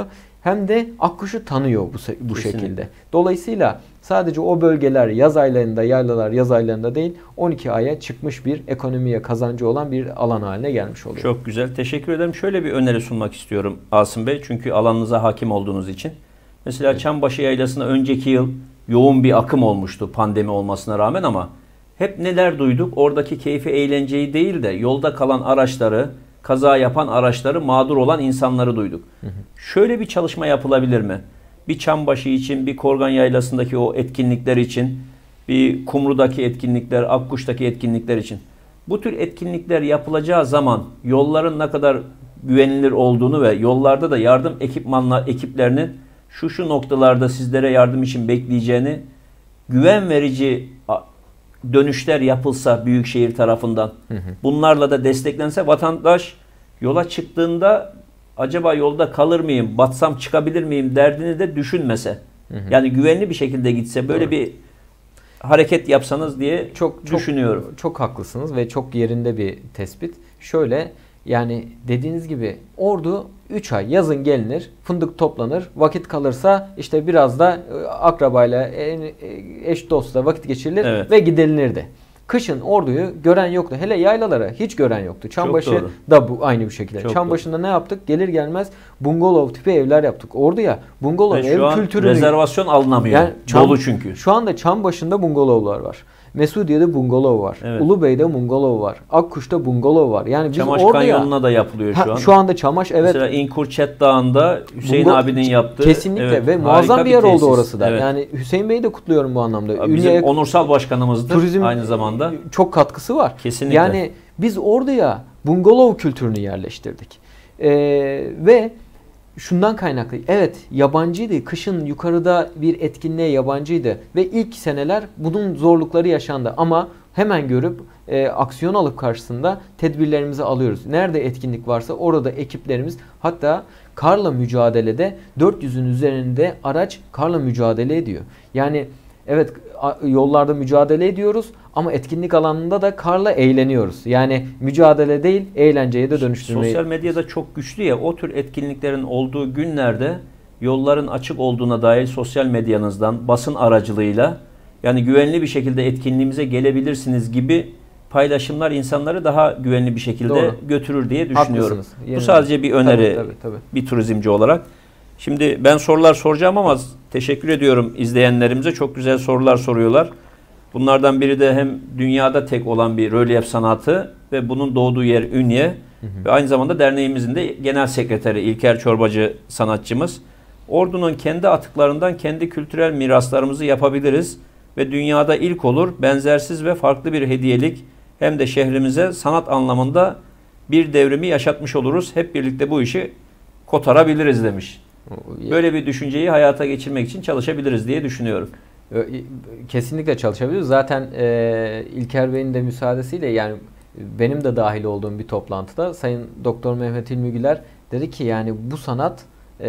hem de Akkuş'u tanıyor bu Kesinlikle. şekilde. Dolayısıyla sadece o bölgeler yaz aylarında, yaylalar yaz aylarında değil, 12 aya çıkmış bir ekonomiye kazancı olan bir alan haline gelmiş oluyor. Çok güzel. Teşekkür ederim. Şöyle bir öneri sunmak istiyorum Asım Bey. Çünkü alanınıza hakim olduğunuz için. Mesela evet. Çambaşı Yaylası'na önceki yıl yoğun bir akım olmuştu pandemi olmasına rağmen ama hep neler duyduk? Oradaki keyfi, eğlenceyi değil de yolda kalan araçları, kaza yapan araçları, mağdur olan insanları duyduk. Şöyle bir çalışma yapılabilir mi? Bir Çambaşı için, bir Korgan Yaylası'ndaki o etkinlikler için, bir Kumru'daki etkinlikler, Akkuş'taki etkinlikler için. Bu tür etkinlikler yapılacağı zaman yolların ne kadar güvenilir olduğunu ve yollarda da yardım ekiplerinin şu noktalarda sizlere yardım için bekleyeceğini, güven verici dönüşler yapılsa büyükşehir tarafından, bunlarla da desteklense vatandaş yola çıktığında acaba yolda kalır mıyım, batsam çıkabilir miyim derdini de düşünmese. Yani güvenli bir şekilde gitse, böyle bir hareket yapsanız diye düşünüyorum. Çok haklısınız ve çok yerinde bir tespit. Şöyle, yani dediğiniz gibi Ordu 3 ay yazın gelinir, fındık toplanır, vakit kalırsa işte biraz da akrabayla, eş dostla vakit geçirilir ve gidilinirdi. Kışın Ordu'yu gören yoktu. Hele yaylalara hiç gören yoktu. Çambaşı da bu aynı bir şekilde. Çambaşı'nda ne yaptık? Gelir gelmez bungalov tipi evler yaptık. Ordu'ya bungalov ev kültürünü... rezervasyon alınamıyor. Yani dolu çünkü. Şu anda Çambaşı'nda bungalovlar var. Mesudiye'de bungalov var. Evet. Ulubey'de bungalov var. Akkuş'ta bungalov var. Yani biz Çamaş Ordu'ya... Kanyonu'na da yapılıyor şu an. Şu anda Çamaş, evet. Mesela İnkurçet Dağı'nda Hüseyin abinin yaptığı. Kesinlikle ve muazzam bir yer oldu orası da. Evet. Yani Hüseyin Bey'i de kutluyorum bu anlamda. Bizim onursal başkanımızdır turizm aynı zamanda. Çok katkısı var. Kesinlikle. Yani biz Ordu'ya bungalov kültürünü yerleştirdik. Ve şundan kaynaklı. Evet, yabancıydı. Kışın yukarıda bir etkinliğe yabancıydı. Ve ilk seneler bunun zorlukları yaşandı. Ama hemen görüp aksiyon alıp karşısında tedbirlerimizi alıyoruz. Nerede etkinlik varsa orada ekiplerimiz, hatta karla mücadelede 400'ün üzerinde araç karla mücadele ediyor. Yani evet, yollarda mücadele ediyoruz ama etkinlik alanında da karla eğleniyoruz. Yani mücadele değil, eğlenceye de dönüştürmeyi... Sosyal medyada çok güçlü ya, o tür etkinliklerin olduğu günlerde yolların açık olduğuna dair sosyal medyanızdan, basın aracılığıyla, yani güvenli bir şekilde etkinliğimize gelebilirsiniz gibi paylaşımlar insanları daha güvenli bir şekilde götürür diye düşünüyorum. Bu sadece bir öneri, tabii. Bir turizmci olarak. Şimdi ben sorular soracağım ama teşekkür ediyorum izleyenlerimize. Çok güzel sorular soruyorlar. Bunlardan biri de hem dünyada tek olan bir rölyef sanatı ve bunun doğduğu yer Ünye. Ve aynı zamanda derneğimizin de genel sekreteri İlker Çorbacı sanatçımız. Ordu'nun kendi atıklarından kendi kültürel miraslarımızı yapabiliriz. Ve dünyada ilk olur, benzersiz ve farklı bir hediyelik, hem de şehrimize sanat anlamında bir devrimi yaşatmış oluruz. Hep birlikte bu işi kotarabiliriz demiş. Böyle bir düşünceyi hayata geçirmek için çalışabiliriz diye düşünüyorum. Kesinlikle çalışabiliriz. Zaten İlker Bey'in de müsaadesiyle, yani benim de dahil olduğum bir toplantıda Sayın Doktor Mehmet İlmi Güler dedi ki, yani bu sanat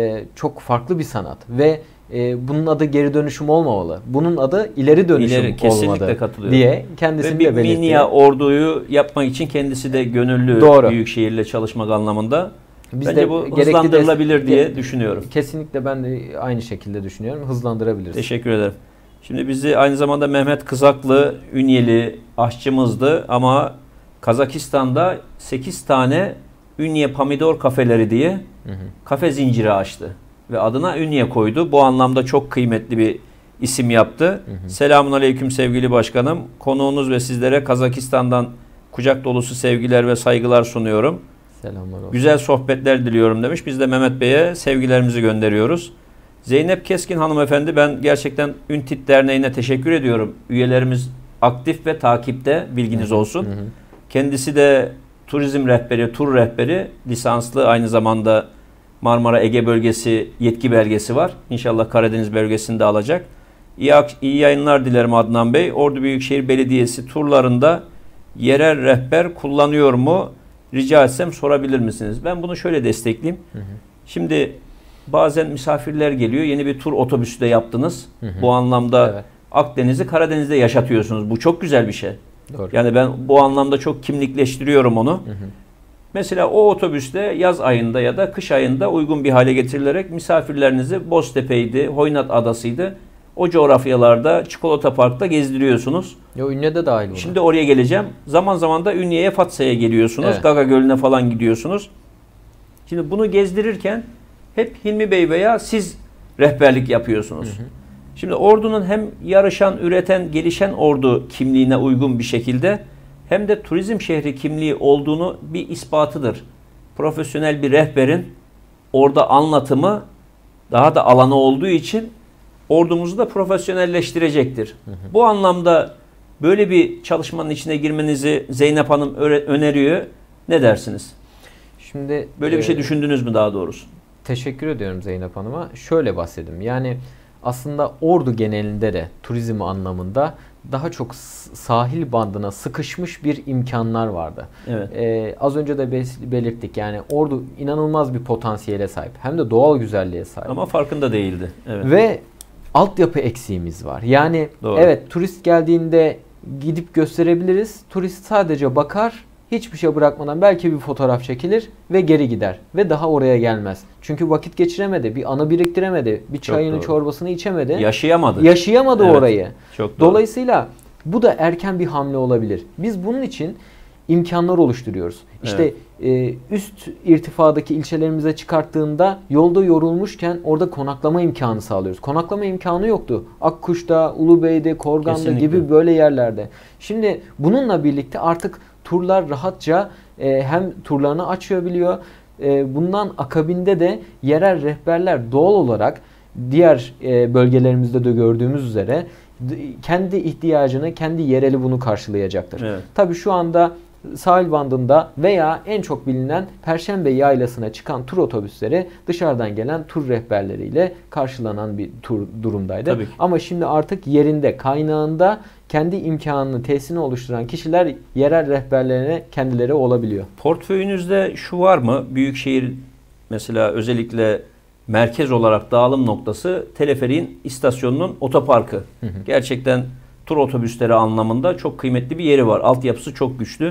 çok farklı bir sanat ve bunun adı geri dönüşüm olmamalı. Bunun adı ileri dönüşüm olmalı diye kendisini de belirtti. Minya Ordu'yu yapmak için kendisi de gönüllü büyükşehirle çalışmak anlamında. Bence bu hızlandırılabilir diye düşünüyorum. Kesinlikle ben de aynı şekilde düşünüyorum. Hızlandırabiliriz. Teşekkür ederim. Şimdi bizi aynı zamanda Mehmet Kızaklı, Ünyeli aşçımızdı ama Kazakistan'da 8 tane Ünye Pomidor kafeleri diye kafe zinciri açtı. Ve adına Ünye koydu. Bu anlamda çok kıymetli bir isim yaptı. Selamun aleyküm sevgili başkanım. Konuğunuz ve sizlere Kazakistan'dan kucak dolusu sevgiler ve saygılar sunuyorum. Selamlar olsun. Güzel sohbetler diliyorum demiş. Biz de Mehmet Bey'e sevgilerimizi gönderiyoruz. Zeynep Keskin hanımefendi, ben gerçekten Üntit Derneği'ne teşekkür ediyorum. Üyelerimiz aktif ve takipte, bilginiz olsun. Kendisi de turizm rehberi, tur rehberi, lisanslı, aynı zamanda Marmara Ege bölgesi yetki belgesi var. İnşallah Karadeniz bölgesinde alacak. İyi yayınlar dilerim Adnan Bey. Ordu Büyükşehir Belediyesi turlarında yerel rehber kullanıyor mu? Rica etsem sorabilir misiniz? Ben bunu şöyle destekleyeyim. Şimdi bazen misafirler geliyor. Yeni bir tur otobüsü de yaptınız. Bu anlamda Akdeniz'i Karadeniz'de yaşatıyorsunuz. Bu çok güzel bir şey. Doğru. Yani ben bu anlamda çok kimlikleştiriyorum onu. Mesela o otobüste yaz ayında ya da kış ayında uygun bir hale getirilerek misafirlerinizi Boztepe'ydi, Hoynat Adası'ydı. O coğrafyalarda Çikolata Park'ta gezdiriyorsunuz. Ya Ünye de dahil buna. Şimdi oraya geleceğim. Zaman zaman da Ünye'ye, Fatsa'ya geliyorsunuz. Evet. Gaga Gölü'ne falan gidiyorsunuz. Şimdi bunu gezdirirken hep Hilmi Bey veya siz rehberlik yapıyorsunuz. Hı hı. Şimdi ordunun hem yarışan, üreten, gelişen ordu kimliğine uygun bir şekilde hem de turizm şehri kimliği olduğunu bir ispatıdır. Profesyonel bir rehberin orada anlatımı daha da alanı olduğu için ordumuzu da profesyonelleştirecektir. Hı hı. Bu anlamda böyle bir çalışmanın içine girmenizi Zeynep Hanım öneriyor. Ne dersiniz? Şimdi Böyle bir şey düşündünüz mü daha doğrusu? Teşekkür ediyorum Zeynep Hanım'a. Şöyle bahsedeyim. Yani aslında Ordu genelinde de turizm anlamında daha çok sahil bandına sıkışmış bir imkanlar vardı. Evet. Az önce de belirttik. Yani Ordu inanılmaz bir potansiyele sahip. Hem de doğal güzelliğe sahip. Ama farkında değildi. Evet. Ve altyapı eksiğimiz var. Yani Doğru. evet, turist geldiğinde gidip gösterebiliriz. Turist sadece bakar, hiçbir şey bırakmadan belki bir fotoğraf çekilir ve geri gider. Ve daha oraya gelmez. Çünkü vakit geçiremedi, bir anı biriktiremedi, bir çayını doğru. çorbasını içemedi. Yaşayamadı. Evet. Orayı. Çok doğru. Dolayısıyla bu da erken bir hamle olabilir. Biz bunun için imkanlar oluşturuyoruz. İşte üst irtifadaki ilçelerimize çıkarttığında yolda yorulmuşken orada konaklama imkanı sağlıyoruz. Konaklama imkanı yoktu. Akkuş'ta, Ulubey'de, Korgan'da Kesinlikle. gibi böyle yerlerde. Şimdi bununla birlikte artık turlar rahatça hem turlarını açabiliyor. Bundan akabinde de yerel rehberler doğal olarak diğer bölgelerimizde de gördüğümüz üzere kendi ihtiyacını, kendi yereli bunu karşılayacaktır. Evet. Tabii şu anda sahil bandında veya en çok bilinen Perşembe Yaylası'na çıkan tur otobüsleri dışarıdan gelen tur rehberleriyle karşılanan bir tur durumdaydı. Tabii ki. Ama şimdi artık yerinde, kaynağında kendi imkanını, tesisini oluşturan kişiler yerel rehberlerine kendileri olabiliyor. Portföyünüzde şu var mı? Büyükşehir mesela özellikle merkez olarak dağılım noktası Teleferiğin istasyonunun otoparkı. Hı hı. Gerçekten tur otobüsleri anlamında çok kıymetli bir yeri var. Altyapısı çok güçlü.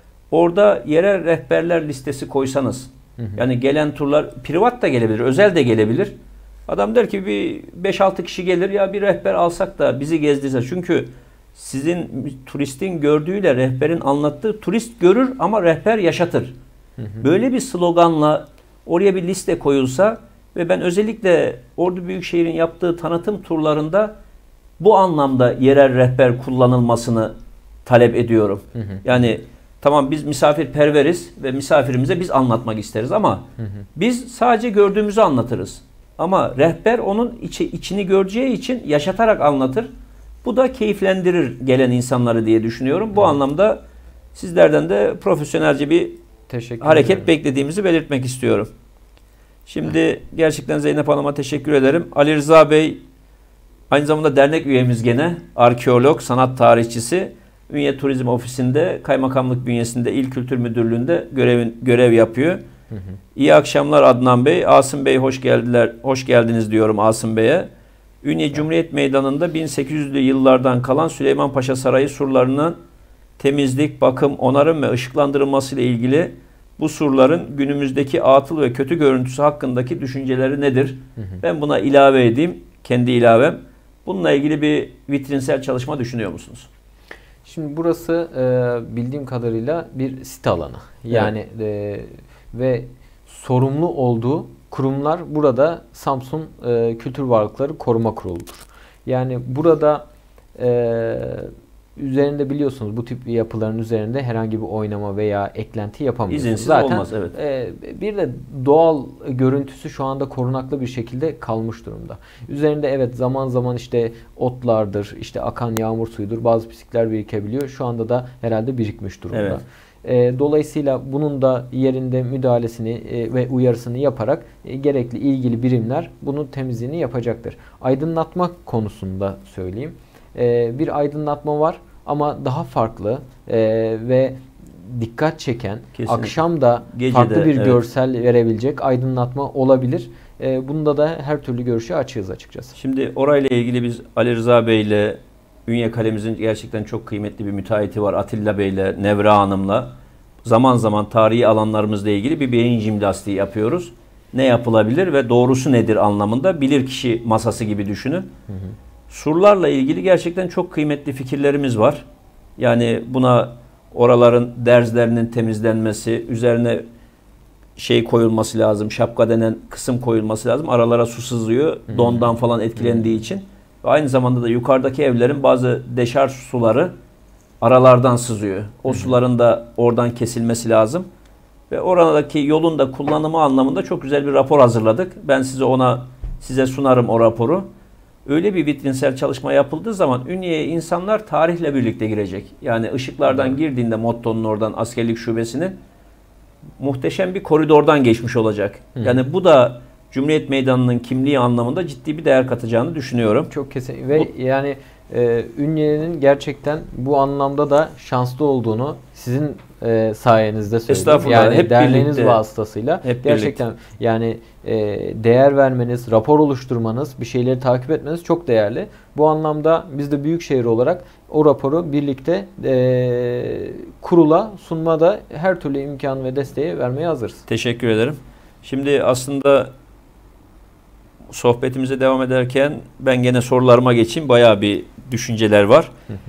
Orada yerel rehberler listesi koysanız, Hı hı. yani gelen turlar privat da gelebilir, özel de gelebilir. Adam der ki bir 5-6 kişi gelir, ya bir rehber alsak da bizi gezdirse. Çünkü sizin turistin gördüğüyle rehberin anlattığı, turist görür ama rehber yaşatır. Hı hı. Böyle bir sloganla oraya bir liste koyulsa ve ben özellikle Ordu Büyükşehir'in yaptığı tanıtım turlarında bu anlamda yerel rehber kullanılmasını talep ediyorum. Hı hı. Yani tamam, biz misafirperveriz ve misafirimize biz anlatmak isteriz ama Hı hı. biz sadece gördüğümüzü anlatırız. Ama rehber onun içini göreceği için yaşatarak anlatır. Bu da keyiflendirir gelen insanları diye düşünüyorum. Bu anlamda sizlerden de profesyonelce bir hareket ederim. beklediğimizi belirtmek istiyorum. Şimdi gerçekten Zeynep Hanım'a teşekkür ederim. Ali Rıza Bey aynı zamanda dernek üyemiz gene. Arkeolog, sanat tarihçisi. Ünye Turizm Ofisi'nde, kaymakamlık bünyesinde, İl Kültür Müdürlüğü'nde görev yapıyor. Hı hı. İyi akşamlar Adnan Bey. Asım Bey hoş geldiler. Hoş geldiniz diyorum Asım Bey'e. Ünye Cumhuriyet Meydanı'nda 1800'lü yıllardan kalan Süleymanpaşa Sarayı surlarının temizlik, bakım, onarım ve ışıklandırılması ile ilgili bu surların günümüzdeki atıl ve kötü görüntüsü hakkındaki düşünceleri nedir? Hı hı. Ben buna ilave edeyim, kendi ilavem. Bununla ilgili bir vitrinsel çalışma düşünüyor musunuz? Şimdi burası bildiğim kadarıyla bir sit alanı. Yani ve sorumlu olduğu kurumlar burada Samsun Kültür Varlıkları Koruma Kurulu'dur. Yani burada üzerinde biliyorsunuz bu tip yapıların üzerinde herhangi bir oynama veya eklenti yapamıyorsunuz. İzinsiz zaten olmaz, evet. Bir de doğal görüntüsü şu anda korunaklı bir şekilde kalmış durumda. Üzerinde evet zaman zaman işte otlardır, işte akan yağmur suyudur, bazı pislikler birikebiliyor. Şu anda da herhalde birikmiş durumda. Evet. Dolayısıyla bunun da yerinde müdahalesini ve uyarısını yaparak gerekli ilgili birimler bunun temizliğini yapacaktır. Aydınlatma konusunda söyleyeyim. Bir aydınlatma var ama daha farklı ve dikkat çeken, Kesinlikle. akşam da Gece farklı de, bir evet, görsel verebilecek aydınlatma olabilir. Bunda da her türlü görüşe açığız açıkçası. Şimdi orayla ilgili biz Ali Rıza Bey ile Ünye Kalemizin gerçekten çok kıymetli bir müteahhiti var. Atilla Bey ile Nevra Hanım'la zaman zaman tarihi alanlarımızla ilgili bir beyin jimnastiği yapıyoruz. Ne yapılabilir ve doğrusu nedir anlamında bilirkişi masası gibi düşünün. Hı hı. Surlarla ilgili gerçekten çok kıymetli fikirlerimiz var. Yani buna oraların derzlerinin temizlenmesi, üzerine şey koyulması lazım, şapka denen kısım koyulması lazım. Aralara su sızıyor, dondan falan etkilendiği için. Ve aynı zamanda da yukarıdaki evlerin bazı deşarj suları aralardan sızıyor. O suların da oradan kesilmesi lazım. Ve oradaki yolun da kullanımı anlamında çok güzel bir rapor hazırladık. Ben size sunarım o raporu. Öyle bir vitrinsel çalışma yapıldığı zaman Ünye'ye insanlar tarihle birlikte girecek. Yani ışıklardan girdiğinde Motto'nun oradan askerlik şubesinin muhteşem bir koridordan geçmiş olacak. Yani bu da Cumhuriyet Meydanı'nın kimliği anlamında ciddi bir değer katacağını düşünüyorum. Çok kesin ve yani Ünye'nin gerçekten bu anlamda da şanslı olduğunu sizin sayenizde söyleyeyim. Estağfurullah. Yani hep derneğiniz birlikte, vasıtasıyla gerçekten yani değer vermeniz, rapor oluşturmanız, bir şeyleri takip etmeniz çok değerli. Bu anlamda biz de büyükşehir olarak o raporu birlikte kurula sunmada her türlü imkan ve desteği vermeye hazırız. Teşekkür ederim. Şimdi aslında sohbetimize devam ederken ben gene sorularıma geçeyim. Bayağı bir düşünceler var.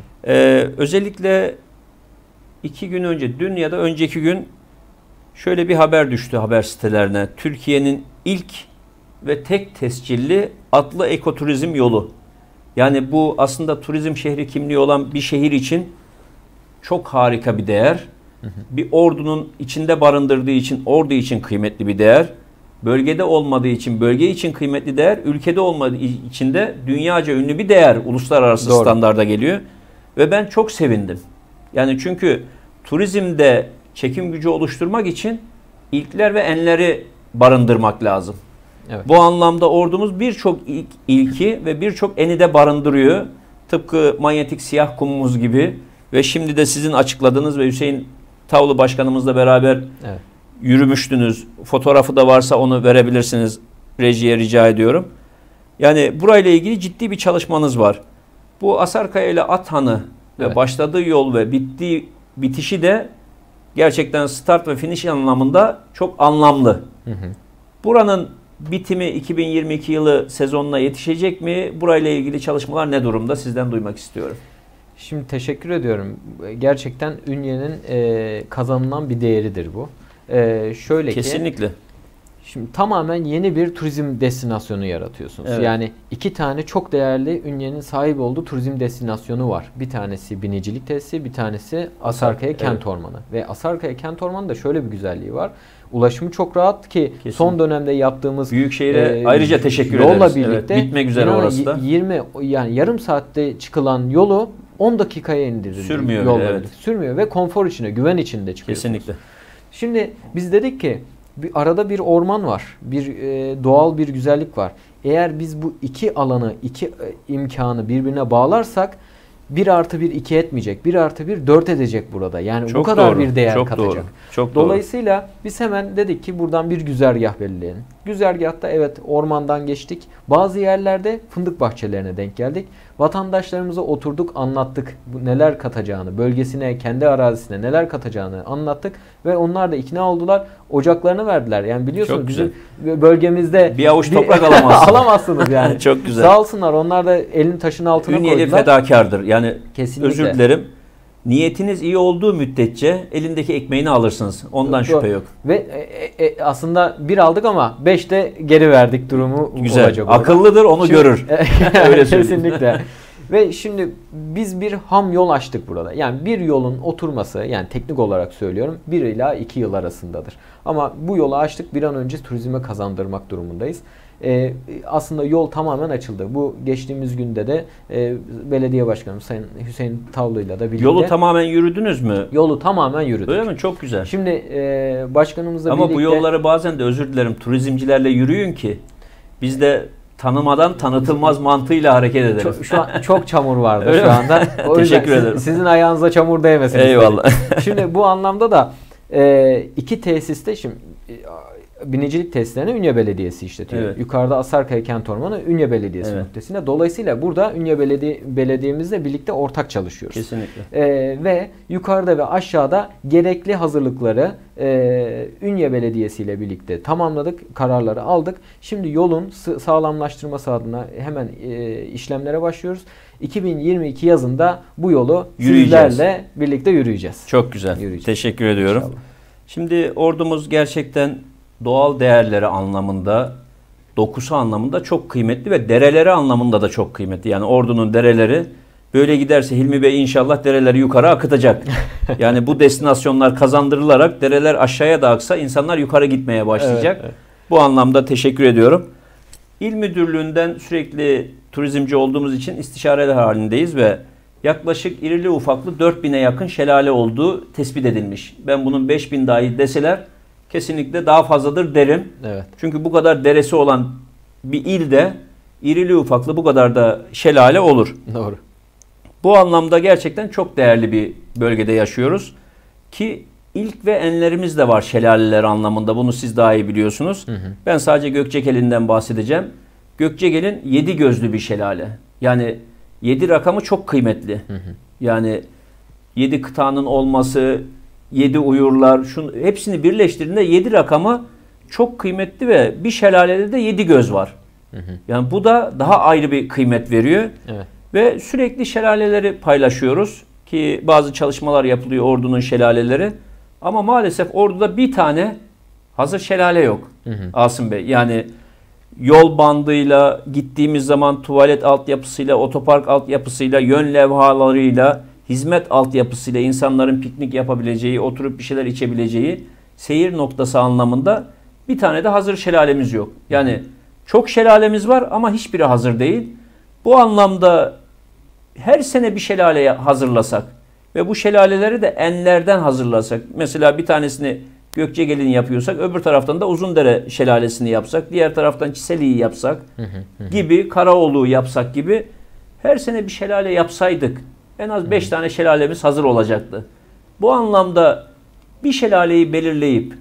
Özellikle 2 gün önce, dün ya da önceki gün şöyle bir haber düştü haber sitelerine. Türkiye'nin ilk ve tek tescilli atlı ekoturizm yolu. Yani bu aslında turizm şehri kimliği olan bir şehir için çok harika bir değer. Bir ordunun içinde barındırdığı için ordu için kıymetli bir değer. Bölgede olmadığı için bölge için kıymetli değer. Ülkede olmadığı için de dünyaca ünlü bir değer. Uluslararası Doğru. standarda geliyor. Ve ben çok sevindim. Yani çünkü turizmde çekim gücü oluşturmak için ilkler ve enleri barındırmak lazım. Evet. Bu anlamda ordumuz birçok ilki ve birçok eni de barındırıyor. Tıpkı manyetik siyah kumumuz gibi ve şimdi de sizin açıkladığınız ve Hüseyin Tavlı Başkanımızla beraber yürümüştünüz. Fotoğrafı da varsa onu verebilirsiniz. Rejiye rica ediyorum. Yani burayla ilgili ciddi bir çalışmanız var. Bu Asarkaya ile Athan'ı ve başladığı yol ve bitişi de gerçekten start ve finish anlamında çok anlamlı. Buranın bitimi 2022 yılı sezonuna yetişecek mi? Burayla ilgili çalışmalar ne durumda? Sizden duymak istiyorum. Şimdi teşekkür ediyorum. Gerçekten Ünye'nin kazanılan bir değeridir bu. Şöyle Kesinlikle. Şimdi tamamen yeni bir turizm destinasyonu yaratıyorsunuz. Evet. Yani 2 tane çok değerli Ünye'nin sahip olduğu turizm destinasyonu var. Bir tanesi binicilik tesisi, bir tanesi Asarkaya Kent Ormanı. Ve Asarkaya Kent Ormanı da şöyle bir güzelliği var. Ulaşımı çok rahat ki Kesinlikle. Son dönemde yaptığımız Büyükşehir'e ayrıca teşekkür ederiz. Yolla birlikte bitmek üzere orası da. 20 yani yarım saatte çıkılan yolu 10 dakikaya indirildi. Sürmüyor. Sürmüyor ve konfor içinde, güven içinde çıkıyorsunuz. Kesinlikle. Şimdi biz dedik ki arada bir orman var. Bir doğal bir güzellik var. Eğer biz bu iki alanı, iki imkanı birbirine bağlarsak 1+1 2 etmeyecek. 1+1 4 edecek burada. Yani çok bu kadar doğru, bir değer çok katacak. Doğru, çok Dolayısıyla biz hemen dedik ki buradan bir güzergah belirleyelim. Güzergahta ormandan geçtik. Bazı yerlerde fındık bahçelerine denk geldik. Vatandaşlarımıza oturduk, anlattık. Bu neler katacağını, bölgesine, kendi arazisine neler katacağını anlattık ve onlar da ikna oldular. Ocaklarını verdiler. Yani biliyorsunuz bizim bölgemizde bir avuç toprak alamazsınız. Alamazsınız yani. Çok güzel. Sağ olsunlar. Onlar da elin taşın altına Ünyeli koydular. fedakardır. Yani kesinlikle. Özür dilerim. Niyetiniz iyi olduğu müddetçe elindeki ekmeğini alırsınız. Ondan şüphe yok. Ve aslında 1 aldık ama 5 de geri verdik durumu güzel. Olacak. Akıllıdır, onu görür. Öyle kesinlikle. Ve şimdi biz bir ham yol açtık burada. Yani bir yolun oturması, yani teknik olarak söylüyorum, 1 ila 2 yıl arasındadır. Ama bu yolu açtık, bir an önce turizme kazandırmak durumundayız. Aslında yol tamamen açıldı. Bu geçtiğimiz günde de belediye başkanımız Sayın Hüseyin Tavlı'yla da birlikte. Yolu tamamen yürüdünüz mü? Yolu tamamen yürüdük. Öyle mi? Çok güzel. Şimdi başkanımızla ama birlikte. Ama bu yolları bazen de özür dilerim turizmcilerle yürüyün ki biz de tanımadan tanıtılmaz mantığıyla hareket edelim. Şu an çok çamur vardı şu anda. O Teşekkür ederim. Sizin ayağınıza çamur değmesin. Eyvallah. Şimdi bu anlamda da 2 tesiste şimdi binicilik testlerini Ünye Belediyesi işletiyor. Evet. Yukarıda Asarkaya Kent Ormanı Ünye Belediyesi Evet. müftesinde. Dolayısıyla burada Ünye Belediye'mizle birlikte ortak çalışıyoruz. Kesinlikle. Ve yukarıda ve aşağıda gerekli hazırlıkları Ünye Belediyesi ile birlikte tamamladık. Kararları aldık. Şimdi yolun sağlamlaştırması adına hemen işlemlere başlıyoruz. 2022 yazında bu yolu sizlerle birlikte yürüyeceğiz. Çok güzel. Teşekkür ediyorum. İnşallah. Şimdi ordumuz gerçekten doğal değerleri anlamında, dokusu anlamında çok kıymetli ve dereleri anlamında da çok kıymetli. Yani ordunun dereleri böyle giderse Hilmi Bey inşallah dereleri yukarı akıtacak. Yani bu destinasyonlar kazandırılarak dereler aşağıya da aksa insanlar yukarı gitmeye başlayacak. Evet, evet. Bu anlamda teşekkür ediyorum. İl Müdürlüğü'nden sürekli turizmci olduğumuz için istişareler halindeyiz ve yaklaşık irili ufaklı 4000'e yakın şelale olduğu tespit edilmiş. Ben bunun 5000 dahi deseler kesinlikle daha fazladır derim. Evet. Çünkü bu kadar deresi olan bir ilde irili ufaklı bu kadar da şelale olur. Doğru. Bu anlamda gerçekten çok değerli bir bölgede yaşıyoruz. Ki ilk ve enlerimiz de var şelaleler anlamında. Bunu siz daha iyi biliyorsunuz. Hı hı. Ben sadece Gökçekeli'nden bahsedeceğim. Gökçekel'in 7 gözlü bir şelale. Yani 7 rakamı çok kıymetli. Hı hı. Yani 7 kıtanın olması, 7 uyurlar, hepsini birleştirdiğinde 7 rakamı çok kıymetli ve bir şelalede de 7 göz var. Hı hı. Yani bu da daha ayrı bir kıymet veriyor. Evet. Ve sürekli şelaleleri paylaşıyoruz ki bazı çalışmalar yapılıyor ordunun şelaleleri. Ama maalesef orduda bir tane hazır şelale yok. Hı hı. Asım Bey. Yani yol bandıyla, gittiğimiz zaman tuvalet altyapısıyla, otopark altyapısıyla, yön levhalarıyla, hizmet altyapısıyla insanların piknik yapabileceği, oturup bir şeyler içebileceği seyir noktası anlamında bir tane de hazır şelalemiz yok. Yani çok şelalemiz var ama hiçbiri hazır değil. Bu anlamda her sene bir şelale hazırlasak ve bu şelaleleri de enlerden hazırlasak, mesela bir tanesini Gökçegel'in yapıyorsak öbür taraftan da Uzundere şelalesini yapsak, diğer taraftan Çiseli'yi yapsak gibi, Karaoğlu'yu yapsak gibi her sene bir şelale yapsaydık en az 5 tane şelalemiz hazır olacaktı. Bu anlamda bir şelaleyi belirleyip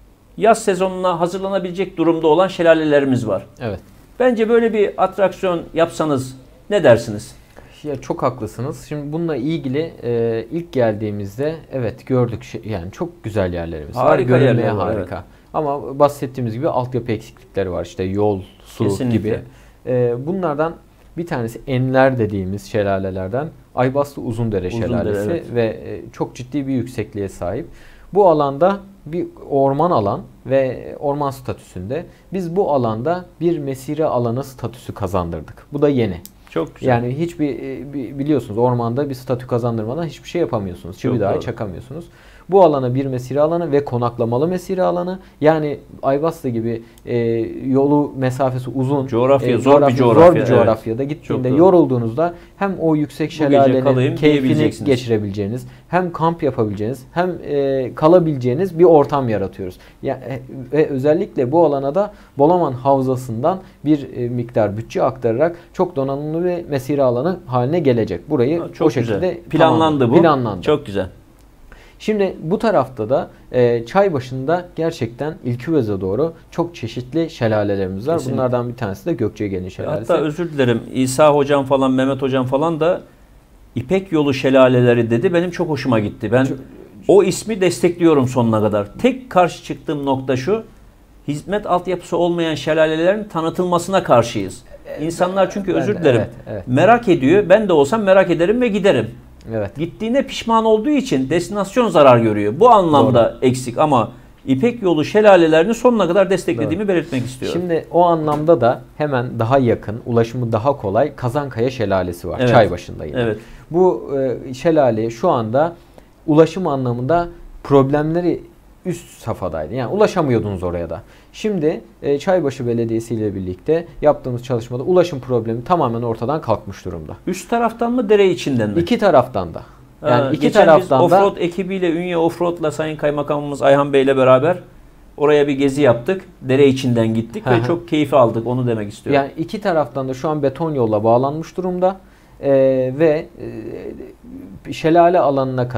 yaz sezonuna hazırlanabilecek durumda olan şelalelerimiz var. Evet. Bence böyle bir atraksiyon yapsanız ne dersiniz? Ya çok haklısınız. Şimdi bununla ilgili ilk geldiğimizde evet gördük, yani çok güzel yerlerimiz harika var. Görünmeye harika. Evet. Ama bahsettiğimiz gibi altyapı eksiklikleri var. İşte yol, su kesinlikle gibi. Bunlardan bir tanesi enler dediğimiz şelalelerden Aybastı Uzundere Şelalesi evet. Ve çok ciddi bir yüksekliğe sahip. Bu alanda bir orman alan ve orman statüsünde. Biz bu alanda bir mesire alanı statüsü kazandırdık. Bu da yeni. Çok güzel. Yani biliyorsunuz ormanda bir statü kazandırmadan hiçbir şey yapamıyorsunuz. Çivi dahi çakamıyorsunuz. Bu alana bir mesire alanı ve konaklamalı mesire alanı. Yani Aybastı gibi yolu mesafesi uzun. Zor bir coğrafyada gittiğinde yorulduğunuzda hem o yüksek şelalenin keyfini geçirebileceğiniz, hem kamp yapabileceğiniz, hem kalabileceğiniz bir ortam yaratıyoruz. Yani, ve özellikle bu alana da Bolaman Havzası'ndan bir miktar bütçe aktararak çok donanımlı bir mesire alanı haline gelecek. Burayı çok o şekilde güzel. Planlandı bu. Planlandı. Çok güzel. Şimdi bu tarafta da Çaybaşı'nda gerçekten İlküvez'e doğru çok çeşitli şelalelerimiz var. Kesinlikle. Bunlardan bir tanesi de Gökçegel'in şelalesi. Hatta özür dilerim, İsa hocam falan, Mehmet hocam falan da İpek Yolu şelaleleri dedi. Benim çok hoşuma gitti. Ben o ismi destekliyorum sonuna kadar. Tek karşı çıktığım nokta şu: hizmet altyapısı olmayan şelalelerin tanıtılmasına karşıyız. İnsanlar çünkü özür dilerim merak ediyor. Ben de olsam merak ederim ve giderim. Evet. Gittiğine pişman olduğu için destinasyon zarar görüyor. Bu anlamda eksik ama İpek Yolu şelalelerini sonuna kadar desteklediğimi belirtmek istiyorum. Şimdi o anlamda da hemen daha yakın, ulaşımı daha kolay Kazankaya Şelalesi var. Evet. Çaybaşı'nda yine. Evet. Bu şelale şu anda ulaşım anlamında problemleri üst safhadaydı. Yani ulaşamıyordunuz oraya da. Şimdi Çaybaşı Belediyesi ile birlikte yaptığımız çalışmada ulaşım problemi tamamen ortadan kalkmış durumda. Üst taraftan mı, dere içinden mi? İki taraftan da. Yani iki taraftan da. Offroad ekibiyle, Ünye Offroad'la Sayın Kaymakamımız Ayhan Bey ile beraber oraya bir gezi yaptık. Dere içinden gittik ve çok keyif aldık. Onu demek istiyorum. Yani iki taraftan da şu an beton yolla bağlanmış durumda. Ve şelale alanına kadar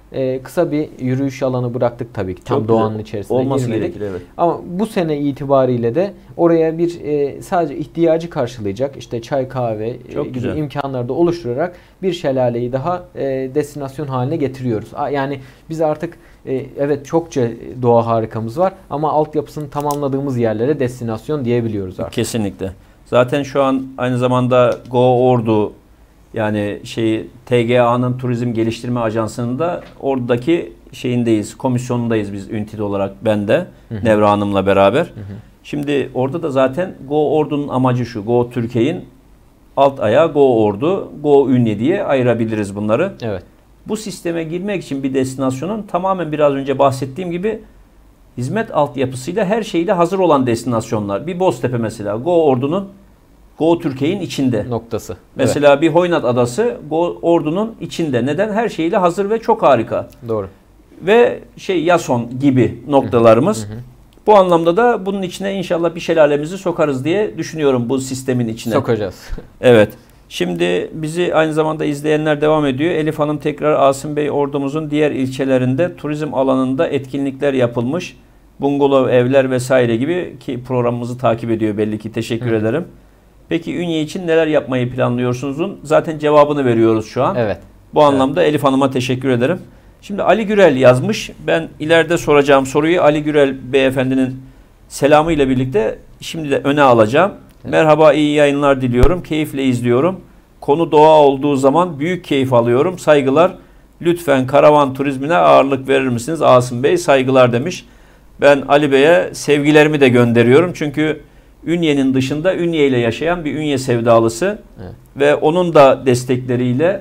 Kısa bir yürüyüş alanı bıraktık tabii ki. Tam Çok doğanın güzel. içerisine Olması girmedik. gerekir, evet. Ama bu sene itibariyle de oraya bir sadece ihtiyacı karşılayacak işte çay kahve gibi güzel imkanları da oluşturarak bir şelaleyi daha destinasyon haline getiriyoruz. Yani biz artık evet çokça doğa harikamız var ama altyapısını tamamladığımız yerlere destinasyon diyebiliyoruz artık. Kesinlikle. Zaten şu an aynı zamanda Go Ordu, yani TGA'nın Turizm Geliştirme Ajansı'nın da oradaki komisyonundayız biz Üntit olarak, ben de Nevra Hanım'la beraber. Şimdi orada da zaten Go Ordu'nun amacı şu: Go Türkiye'nin alt ayağı Go Ordu, Go Ünye diye ayırabiliriz bunları. Evet. Bu sisteme girmek için bir destinasyonun tamamen biraz önce bahsettiğim gibi hizmet altyapısıyla her şeyle hazır olan destinasyonlar. Bir Boztepe mesela Go Ordu'nun, Go Türkiye'nin içinde. Noktası. Mesela evet. bir Hoynat Adası Go Ordu'nun içinde. Neden? Her şeyle hazır ve çok harika. Doğru. Ve Yason gibi noktalarımız. Bu anlamda da bunun içine inşallah bir şelalemizi sokarız diye düşünüyorum, bu sistemin içine. Sokacağız. Evet. Şimdi bizi aynı zamanda izleyenler devam ediyor. Elif Hanım tekrar: Asım Bey, ordumuzun diğer ilçelerinde turizm alanında etkinlikler yapılmış. Bungalov evler vesaire gibi, ki programımızı takip ediyor belli ki. Teşekkür ederim. Peki Ünye için neler yapmayı planlıyorsunuzun zaten cevabını veriyoruz şu an. Evet. Bu anlamda Elif Hanım'a teşekkür ederim. Şimdi Ali Gürel yazmış. Ben ileride soracağım soruyu Ali Gürel beyefendinin selamı ile birlikte şimdi de öne alacağım. Evet. Merhaba, iyi yayınlar diliyorum. Keyifle izliyorum. Konu doğa olduğu zaman büyük keyif alıyorum. Saygılar. Lütfen karavan turizmine ağırlık verir misiniz Asım Bey? Saygılar demiş. Ben Ali Bey'e sevgilerimi de gönderiyorum. Çünkü Ünye'nin dışında Ünye ile yaşayan bir Ünye sevdalısı. Evet. Ve onun da destekleriyle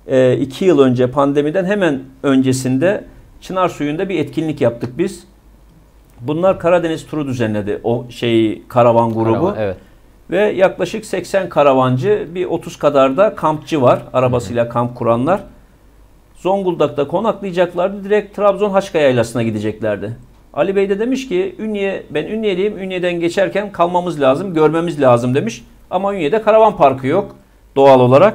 2 yıl önce, pandemiden hemen öncesinde Çınarsuyu'nda bir etkinlik yaptık biz. Bunlar Karadeniz turu düzenledi. O karavan grubu. Karavan, evet. Ve yaklaşık 80 karavancı, bir 30 kadar da kampçı var. Arabasıyla kamp kuranlar. Zonguldak'ta konaklayacaklardı. Direkt Trabzon Haçka Yaylası'na gideceklerdi. Ali Bey de demiş ki ben Ünyeliyim. Ünyeden geçerken kalmamız lazım, görmemiz lazım demiş. Ama Ünye'de karavan parkı yok doğal olarak.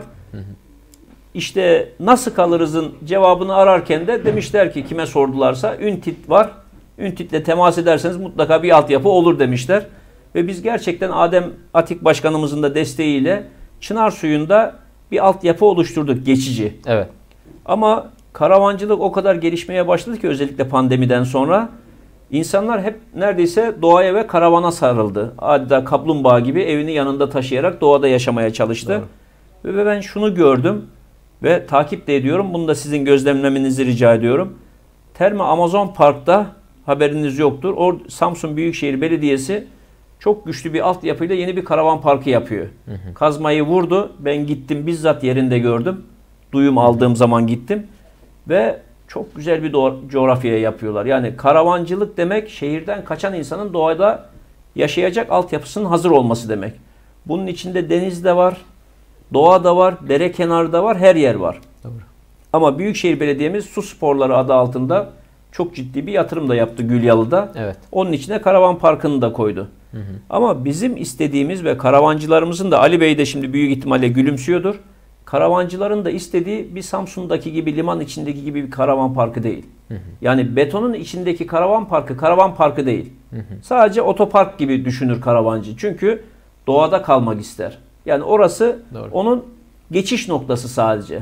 İşte nasıl kalırızın cevabını ararken de demişler ki, kime sordularsa, Üntit var. Üntit'le temas ederseniz mutlaka bir altyapı olur demişler. Ve biz gerçekten Adem Atik Başkanımızın da desteğiyle Çınarsuyu'nda bir altyapı oluşturduk, geçici. Evet. Ama karavancılık o kadar gelişmeye başladı ki özellikle pandemiden sonra insanlar hep neredeyse doğaya ve karavana sarıldı. Adeta kaplumbağa gibi evini yanında taşıyarak doğada yaşamaya çalıştı. Doğru. Ve ben şunu gördüm ve takip de ediyorum. Bunu da sizin gözlemlemenizi rica ediyorum. Terme Amazon Park'ta, haberiniz yoktur, Samsun Büyükşehir Belediyesi çok güçlü bir altyapıyla yeni bir karavan parkı yapıyor. Kazmayı vurdu. Ben gittim, bizzat yerinde gördüm. Duyum aldığım zaman gittim. Ve çok güzel bir coğrafyaya yapıyorlar. Yani karavancılık demek, şehirden kaçan insanın doğada yaşayacak altyapısının hazır olması demek. Bunun içinde deniz de var, doğa da var, dere kenarı da var, her yer var. Doğru. Ama Büyükşehir Belediye'miz su sporları adı altında çok ciddi bir yatırım da yaptı Gülyalı'da. Evet. Onun içine karavan parkını da koydu. Ama bizim istediğimiz ve karavancılarımızın da, Ali Bey de şimdi büyük ihtimalle gülümsüyordur, karavancıların da istediği bir Samsun'daki gibi, liman içindeki gibi bir karavan parkı değil. Yani betonun içindeki karavan parkı değil. Sadece otopark gibi düşünür karavancı. Çünkü doğada kalmak ister. Yani orası doğru, onun geçiş noktası sadece.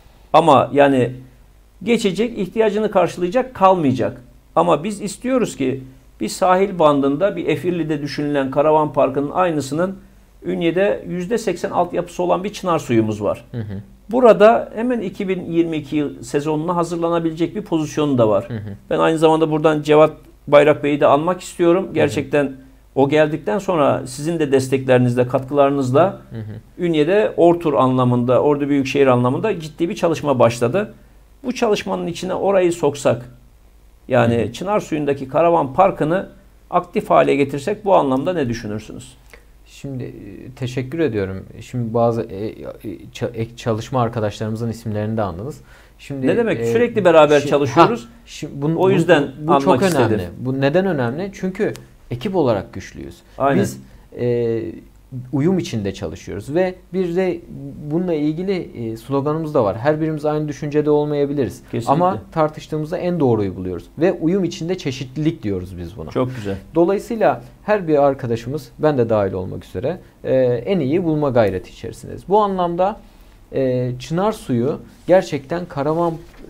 Ama yani geçecek, ihtiyacını karşılayacak, kalmayacak. Ama biz istiyoruz ki bir sahil bandında, bir Efirli'de düşünülen karavan parkının aynısının Ünye'de %80 altyapısı olan bir Çınarsuyu'muz var. Burada hemen 2022 sezonuna hazırlanabilecek bir pozisyonu da var. Ben aynı zamanda buradan Cevat Bayrak Bey'i de anmak istiyorum. Gerçekten o geldikten sonra sizin de desteklerinizle, katkılarınızla Ünye'de Ortur anlamında, Ordu Büyükşehir anlamında ciddi bir çalışma başladı. Bu çalışmanın içine orayı soksak, yani Çınarsuyu'ndaki karavan parkını aktif hale getirsek, bu anlamda ne düşünürsünüz? Şimdi teşekkür ediyorum. Şimdi bazı ek çalışma arkadaşlarımızın isimlerini de anladınız. Şimdi ne demek? Sürekli beraber çalışıyoruz. O yüzden bu çok önemli. Bu neden önemli? Çünkü ekip olarak güçlüyüz. Aynen. Biz uyum içinde çalışıyoruz ve bir de bununla ilgili sloganımız da var. Her birimiz aynı düşüncede olmayabiliriz. Kesinlikle. Ama tartıştığımızda en doğruyu buluyoruz ve uyum içinde çeşitlilik diyoruz biz buna. Çok güzel. Dolayısıyla her bir arkadaşımız, ben de dahil olmak üzere, en iyi bulma gayreti içerisindeyiz. Bu anlamda çınar suyu gerçekten karavan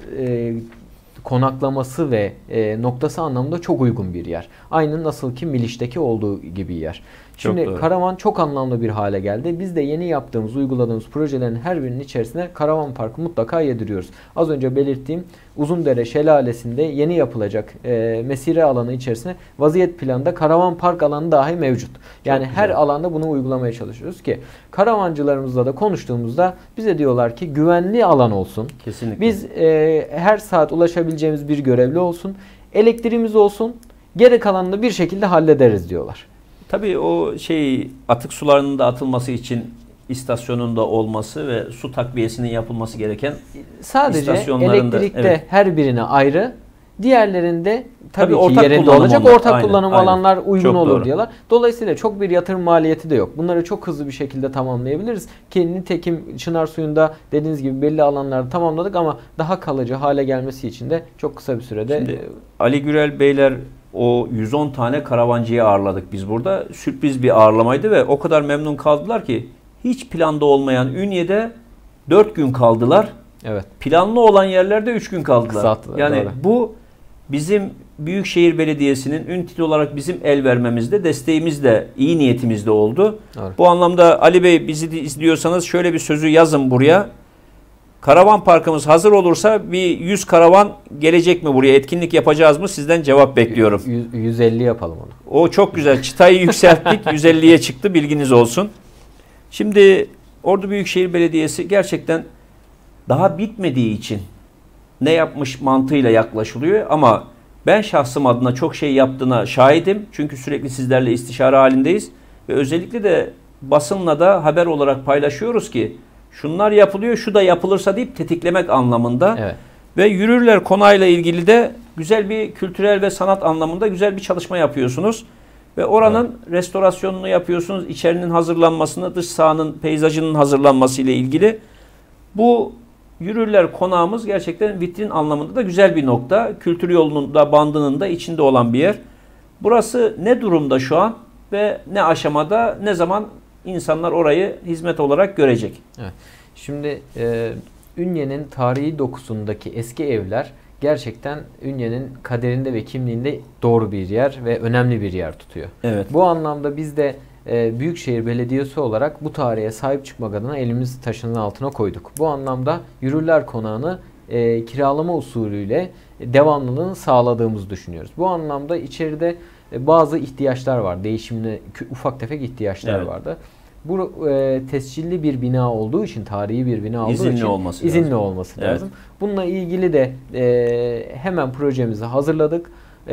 konaklaması ve noktası anlamında çok uygun bir yer. Aynı nasıl ki Miliş'teki olduğu gibi yer. Şimdi karavan çok anlamlı bir hale geldi. Biz de yeni yaptığımız, uyguladığımız projelerin her birinin içerisine karavan parkı mutlaka yediriyoruz. Az önce belirttiğim Uzundere Şelalesi'nde yeni yapılacak mesire alanı içerisine vaziyet planında karavan park alanı dahi mevcut. Yani her alanda bunu uygulamaya çalışıyoruz ki karavancılarımızla da konuştuğumuzda bize diyorlar ki güvenli alan olsun. Kesinlikle. Biz her saat ulaşabileceğimiz bir görevli olsun. Elektriğimiz olsun. Geri kalanını bir şekilde hallederiz diyorlar. Tabii o atık sularının da atılması için istasyonunda olması ve su takviyesinin yapılması gereken sadece elektrikte her birine ayrı, diğerlerinde tabii ki ortak yerinde olacak. Ortak kullanım aynen. alanlar uygun çok olur doğru. diyorlar. Dolayısıyla çok bir yatırım maliyeti de yok. Bunları çok hızlı bir şekilde tamamlayabiliriz. Ki nitekim çınar suyunda dediğiniz gibi belli alanlarda tamamladık ama daha kalıcı hale gelmesi için de çok kısa bir sürede. Şimdi, Ali Gürel Beyler o 110 tane karavancıyı ağırladık biz burada. Sürpriz bir ağırlamaydı ve o kadar memnun kaldılar ki hiç planda olmayan Ünye'de 4 gün kaldılar. Evet. Planlı olan yerlerde 3 gün kaldılar. Kısalttılar, yani doğru. Bu bizim Büyükşehir Belediyesi'nin üniteli olarak bizim el vermemizde, desteğimizde, iyi niyetimizde oldu. Doğru. Bu anlamda Ali Bey bizi izliyorsanız şöyle bir sözü yazın buraya. Karavan parkımız hazır olursa bir 100 karavan gelecek mi buraya? Etkinlik yapacağız mı? Sizden cevap bekliyorum. 150 yapalım onu. O çok güzel. Çıtayı yükselttik. 150'ye çıktı. Bilginiz olsun. Şimdi Ordu Büyükşehir Belediyesi gerçekten daha bitmediği için ne yapmış mantığıyla yaklaşılıyor ama ben şahsım adına çok şey yaptığına şahidim. Çünkü sürekli sizlerle istişare halindeyiz ve özellikle de basınla da haber olarak paylaşıyoruz ki şunlar yapılıyor, şu da yapılırsa deyip tetiklemek anlamında. Evet. Ve Yürürler konağıyla ilgili de güzel bir kültürel ve sanat anlamında güzel bir çalışma yapıyorsunuz. Ve oranın restorasyonunu yapıyorsunuz. İçerinin hazırlanmasını, dış sahanın, peyzajının hazırlanması ile ilgili. Bu Yürürler konağımız gerçekten vitrin anlamında da güzel bir nokta. Kültür yolunun da bandının da içinde olan bir yer. Burası ne durumda şu an ve ne aşamada, ne zaman insanlar orayı hizmet olarak görecek? Evet. Şimdi Ünye'nin tarihi dokusundaki eski evler gerçekten Ünye'nin kaderinde ve kimliğinde doğru bir yer ve önemli bir yer tutuyor. Evet. Bu anlamda biz de Büyükşehir Belediyesi olarak bu tarihe sahip çıkmak adına elimizi taşının altına koyduk. Bu anlamda Yürürler Konağı'nı kiralama usulüyle devamlılığını sağladığımızı düşünüyoruz. Bu anlamda içeride bazı ihtiyaçlar var. Değişimli ufak tefek ihtiyaçlar vardı. Bu tescilli bir bina olduğu için, tarihi bir bina olduğu izinli için izinli olması lazım. Bununla ilgili de hemen projemizi hazırladık.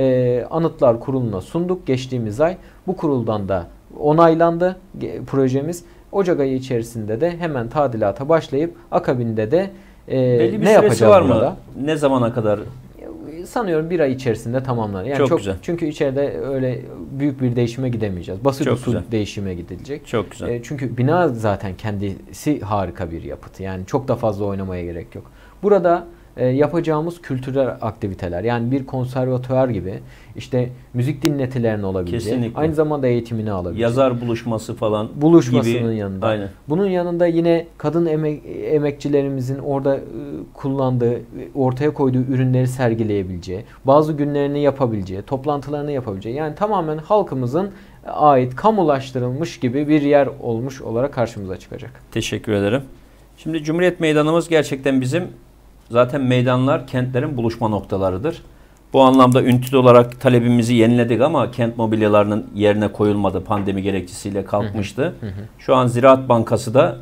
Anıtlar Kurulu'na sunduk geçtiğimiz ay. Bu kuruldan da onaylandı projemiz. Ocak ayı içerisinde de hemen tadilata başlayıp akabinde de belli bir ne yapacağız var mı? burada? Ne zamana kadar? Sanıyorum bir ay içerisinde tamamlanır. Yani çok güzel. Çünkü içeride öyle büyük bir değişime gidemeyeceğiz. Basit çok usul güzel. Değişime gidilecek. Çok güzel. Çünkü bina zaten kendisi harika bir yapıt. Yani çok da fazla oynamaya gerek yok. Burada yapacağımız kültürel aktiviteler, yani bir konservatuvar gibi, işte müzik dinletilerinin olabileceği, kesinlikle, aynı zamanda eğitimini alabileceği, yazar buluşması falan buluşmasının gibi. yanında. Aynen. Bunun yanında yine kadın emekçilerimizin orada kullandığı, ortaya koyduğu ürünleri sergileyebileceği, bazı günlerini yapabileceği, toplantılarını yapabileceği, yani tamamen halkımızın ait, kamulaştırılmış gibi bir yer olmuş olarak karşımıza çıkacak. Teşekkür ederim. Şimdi Cumhuriyet Meydanımız gerçekten bizim, zaten meydanlar kentlerin buluşma noktalarıdır. Bu anlamda ünite olarak talebimizi yeniledik ama kent mobilyalarının yerine koyulmadı. Pandemi gerekçesiyle kalkmıştı. Şu an Ziraat Bankası da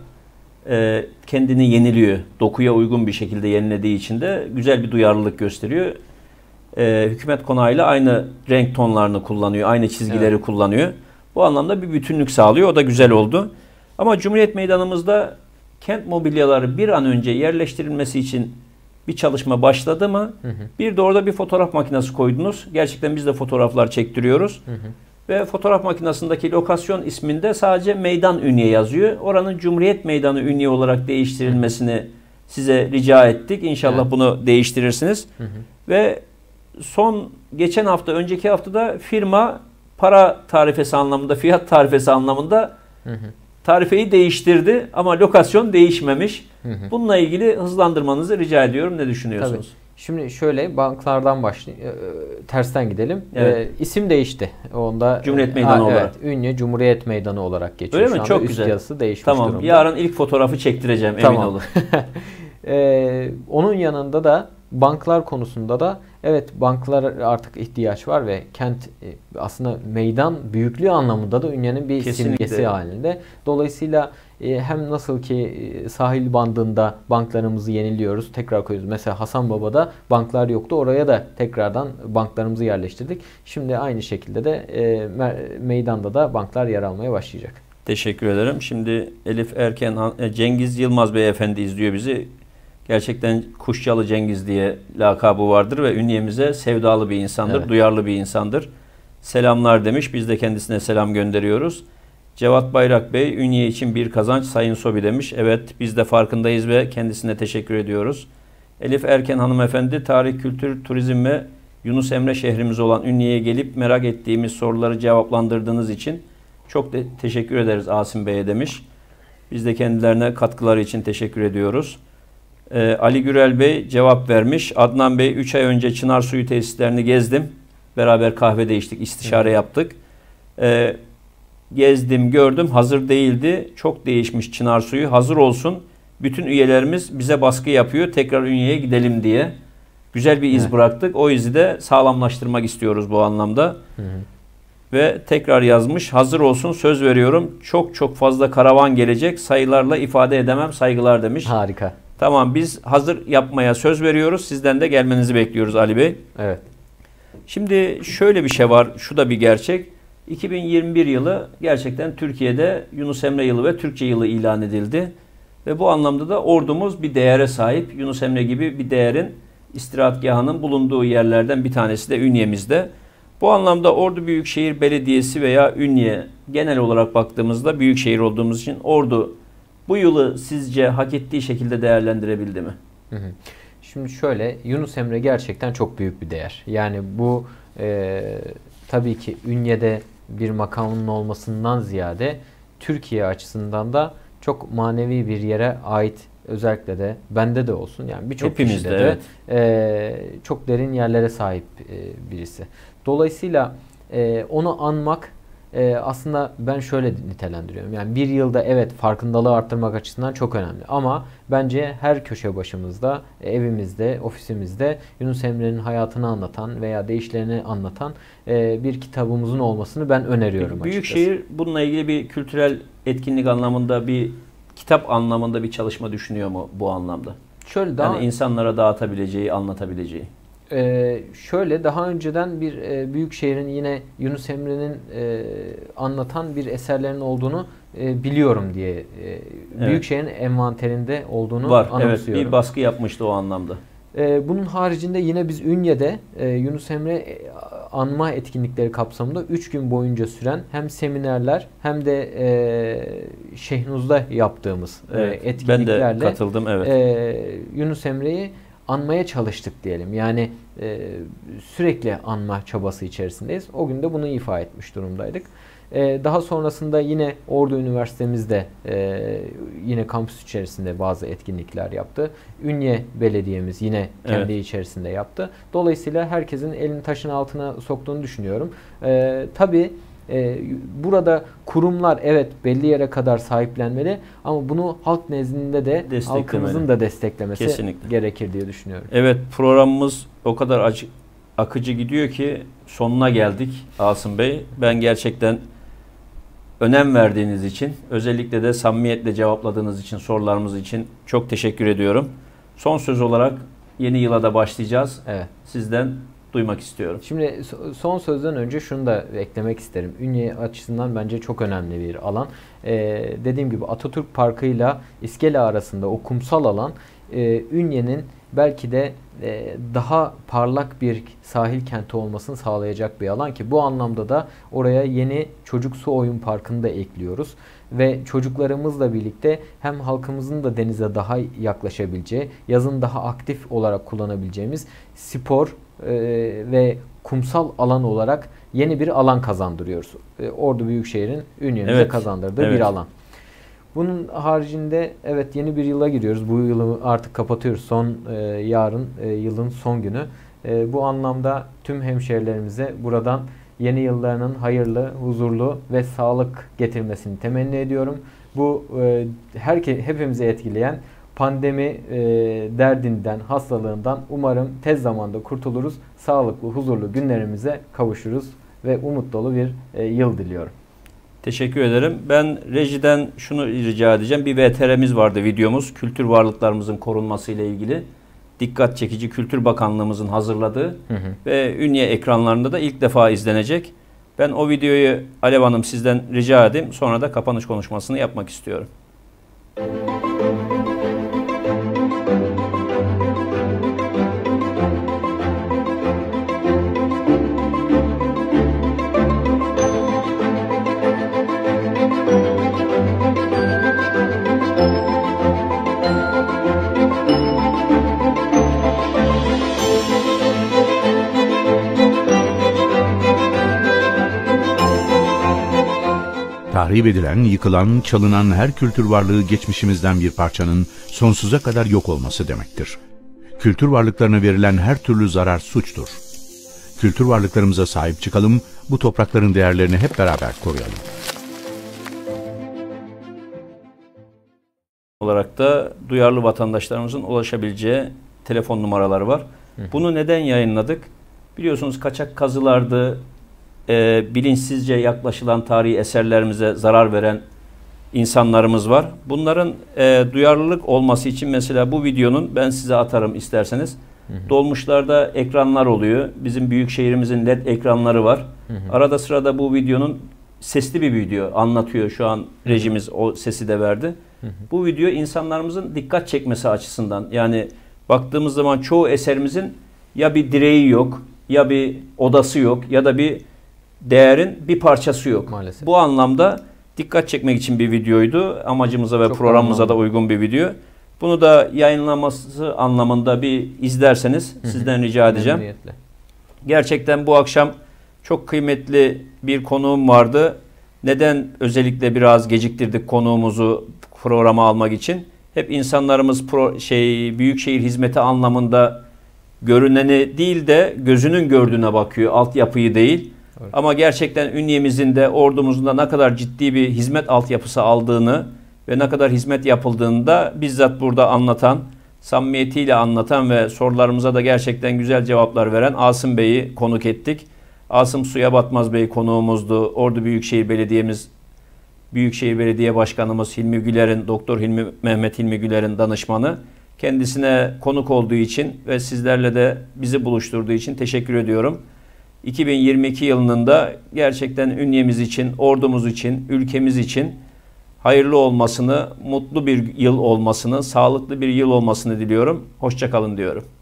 kendini yeniliyor. Dokuya uygun bir şekilde yenilediği için de güzel bir duyarlılık gösteriyor. Hükümet konağıyla aynı renk tonlarını kullanıyor. Aynı çizgileri kullanıyor. Bu anlamda bir bütünlük sağlıyor. O da güzel oldu. Ama Cumhuriyet Meydanımızda kent mobilyaları bir an önce yerleştirilmesi için bir çalışma başladı mı? Bir de orada bir fotoğraf makinesi koydunuz. Gerçekten biz de fotoğraflar çektiriyoruz. Ve fotoğraf makinesindeki lokasyon isminde sadece Meydan Ünye yazıyor. Oranın Cumhuriyet Meydanı Ünye olarak değiştirilmesini size rica ettik. İnşallah Evet. bunu değiştirirsiniz. Hı hı. Ve geçen hafta, önceki haftada firma para tarifesi anlamında, fiyat tarifesi anlamında Hı hı. tarifeyi değiştirdi ama lokasyon değişmemiş. Hı hı. Bununla ilgili hızlandırmanızı rica ediyorum. Ne düşünüyorsunuz? Tabii. Şimdi şöyle banklardan tersten gidelim. Evet. İsim değişti. Onda Cumhuriyet Meydanı olarak. Evet, Ünye Cumhuriyet Meydanı olarak geçiyor. Öyle mi? Şu anda Çok üst güzel. yazısı değişmiş Tamam. durumda. Yarın ilk fotoğrafı çektireceğim, emin Tamam. olun. Onun yanında da banklar konusunda da evet, banklar artık ihtiyaç var ve kent aslında meydan büyüklüğü anlamında da Ünye'nin bir Kesinlikle. simgesi halinde. Dolayısıyla hem nasıl ki sahil bandında banklarımızı yeniliyoruz, tekrar koyuyoruz. Mesela Hasanbaba'da banklar yoktu. Oraya da tekrardan banklarımızı yerleştirdik. Şimdi aynı şekilde de meydanda da banklar yer almaya başlayacak. Teşekkür ederim. Şimdi Elif Erken, Cengiz Yılmaz Beyefendi izliyor bizi. Gerçekten Kuşçalı Cengiz diye lakabı vardır ve Ünye'mize sevdalı bir insandır, Evet. duyarlı bir insandır. Selamlar demiş. Biz de kendisine selam gönderiyoruz. Cevat Bayrak Bey, Ünye için bir kazanç Sayın Sobi demiş. Evet, biz de farkındayız ve kendisine teşekkür ediyoruz. Elif Erken hanımefendi, tarih, kültür, turizm ve Yunus Emre şehrimiz olan Ünye'ye gelip merak ettiğimiz soruları cevaplandırdığınız için çok teşekkür ederiz Asım Bey'e demiş. Biz de kendilerine katkıları için teşekkür ediyoruz. Ali Gürel Bey cevap vermiş. Adnan Bey, 3 ay önce Çınar Suyu tesislerini gezdim. Beraber kahve içtik, istişare yaptık. Gezdim, gördüm. Hazır değildi. Çok değişmiş Çınar Suyu. Hazır olsun. Bütün üyelerimiz bize baskı yapıyor. Tekrar Ünye'ye gidelim diye. Güzel bir iz bıraktık. O izi de sağlamlaştırmak istiyoruz bu anlamda. Hı hı. Ve tekrar yazmış. Hazır olsun, söz veriyorum. Çok çok fazla karavan gelecek. Sayılarla ifade edemem, saygılar demiş. Harika. Tamam, biz hazır yapmaya söz veriyoruz. Sizden de gelmenizi bekliyoruz Ali Bey. Evet. Şimdi şöyle bir şey var. Şu da bir gerçek. 2021 yılı gerçekten Türkiye'de Yunus Emre yılı ve Türkçe yılı ilan edildi. Ve bu anlamda da ordumuz bir değere sahip. Yunus Emre gibi bir değerin istirahatgahının bulunduğu yerlerden bir tanesi de Ünye'mizde. Bu anlamda Ordu Büyükşehir Belediyesi veya Ünye, genel olarak baktığımızda büyükşehir olduğumuz için Ordu bu yılı sizce hak ettiği şekilde değerlendirebildi mi? Hı hı. Şimdi şöyle, Yunus Emre gerçekten çok büyük bir değer. Yani bu tabii ki Ünye'de bir makamının olmasından ziyade Türkiye açısından da çok manevi bir yere ait, özellikle de bende de olsun, yani birçok kişide de çok derin yerlere sahip birisi. Dolayısıyla onu anmak aslında ben şöyle nitelendiriyorum. Yani bir yılda evet, farkındalığı arttırmak açısından çok önemli. Ama bence her köşe başımızda, evimizde, ofisimizde Yunus Emre'nin hayatını anlatan veya deyişlerini anlatan bir kitabımızın olmasını ben öneriyorum açıkçası. Büyükşehir bununla ilgili bir kültürel etkinlik anlamında, bir kitap anlamında bir çalışma düşünüyor mu bu anlamda? Şöyle daha Yani insanlara dağıtabileceği, anlatabileceği. Şöyle daha önceden bir Büyükşehir'in yine Yunus Emre'nin anlatan bir eserlerinin olduğunu biliyorum diye. Evet. Büyükşehir'in envanterinde olduğunu Var, anımsıyorum. evet, bir baskı yapmıştı o anlamda. Bunun haricinde yine biz Ünye'de Yunus Emre anma etkinlikleri kapsamında 3 gün boyunca süren hem seminerler hem de Şehnuz'da yaptığımız etkinliklerle ben de katıldım, evet. Yunus Emre'yi anmaya çalıştık diyelim. Yani sürekli anma çabası içerisindeyiz. O gün de bunu ifa etmiş durumdaydık. Daha sonrasında yine Ordu Üniversitemizde yine kampüs içerisinde bazı etkinlikler yaptı. Ünye Belediye'miz yine kendi içerisinde yaptı. Dolayısıyla herkesin elini taşın altına soktuğunu düşünüyorum. Tabii burada kurumlar evet belli yere kadar sahiplenmeli ama bunu halk nezdinde de halkımızın da desteklemesi kesinlikle gerekir diye düşünüyorum. Evet, programımız o kadar akıcı gidiyor ki sonuna geldik Asım Bey. Ben gerçekten önem verdiğiniz için, özellikle de samimiyetle cevapladığınız için, sorularımız için çok teşekkür ediyorum. Son söz olarak yeni yıla da başlayacağız. Evet. Sizden duymak istiyorum. Şimdi son sözden önce şunu da eklemek isterim. Ünye açısından bence çok önemli bir alan. Dediğim gibi Atatürk Parkı ile İskele arasında o kumsal alan Ünye'nin belki de daha parlak bir sahil kenti olmasını sağlayacak bir alan ki bu anlamda da oraya yeni çocuk su oyun parkını da ekliyoruz. Ve çocuklarımızla birlikte hem halkımızın da denize daha yaklaşabileceği, yazın daha aktif olarak kullanabileceğimiz spor ve kumsal alan olarak yeni bir alan kazandırıyoruz. Ordu Büyükşehir'in Ünye'mize kazandırdığı bir alan. Bunun haricinde evet yeni bir yıla giriyoruz. Bu yılı artık kapatıyoruz. Yarın yılın son günü. Bu anlamda tüm hemşehrilerimize buradan yeni yıllarının hayırlı, huzurlu ve sağlık getirmesini temenni ediyorum. Bu hepimizi etkileyen pandemi derdinden, hastalığından umarım tez zamanda kurtuluruz. Sağlıklı, huzurlu günlerimize kavuşuruz ve umut dolu bir yıl diliyorum. Teşekkür ederim. Ben rejiden şunu rica edeceğim. Bir VTR'miz vardı, videomuz. Kültür varlıklarımızın korunması ile ilgili. Dikkat çekici, Kültür Bakanlığımızın hazırladığı ve Ünye ekranlarında da ilk defa izlenecek. Ben o videoyu Alev Hanım sizden rica edeyim. Sonra da kapanış konuşmasını yapmak istiyorum. Tahrip edilen, yıkılan, çalınan her kültür varlığı geçmişimizden bir parçanın sonsuza kadar yok olması demektir. Kültür varlıklarına verilen her türlü zarar suçtur. Kültür varlıklarımıza sahip çıkalım, bu toprakların değerlerini hep beraber koruyalım. Olarak da duyarlı vatandaşlarımızın ulaşabileceği telefon numaraları var. Bunu neden yayınladık? Biliyorsunuz kaçak kazılardı, bilinçsizce yaklaşılan tarihi eserlerimize zarar veren insanlarımız var. Bunların duyarlılık olması için mesela bu videonun ben size atarım isterseniz. Dolmuşlarda ekranlar oluyor. Bizim büyük şehrimizin LED ekranları var. Arada sırada bu videonun sesli bir video anlatıyor. Şu an rejimiz o sesi de verdi. Bu video insanlarımızın dikkat çekmesi açısından. Yani baktığımız zaman çoğu eserimizin ya bir direği yok, ya bir odası yok, ya da bir değerin bir parçası yok. Maalesef. Bu anlamda dikkat çekmek için bir videoydu. Amacımıza ve programımıza da uygun bir video. Bunu da yayınlaması anlamında bir izlerseniz sizden rica edeceğim. Memnuniyetle. Gerçekten bu akşam çok kıymetli bir konuğum vardı. Neden özellikle biraz geciktirdik konuğumuzu programa almak için? Hep insanlarımız büyükşehir hizmeti anlamında görüneni değil de gözünün gördüğüne bakıyor, altyapıyı değil. Evet. Ama gerçekten Ünye'mizin de ordumuzun da ne kadar ciddi bir hizmet altyapısı aldığını ve ne kadar hizmet yapıldığını da bizzat burada anlatan, samimiyetiyle anlatan ve sorularımıza da gerçekten güzel cevaplar veren Asım Bey'i konuk ettik. Asım Suya Batmaz Bey konuğumuzdu. Ordu Büyükşehir Belediye Başkanımız Hilmi Güler'in, Doktor Mehmet Hilmi Güler'in danışmanı. Kendisine konuk olduğu için ve sizlerle de bizi buluşturduğu için teşekkür ediyorum. 2022 yılının da gerçekten Ünye'miz için, ordumuz için, ülkemiz için hayırlı olmasını, mutlu bir yıl olmasını, sağlıklı bir yıl olmasını diliyorum. Hoşça kalın diyorum.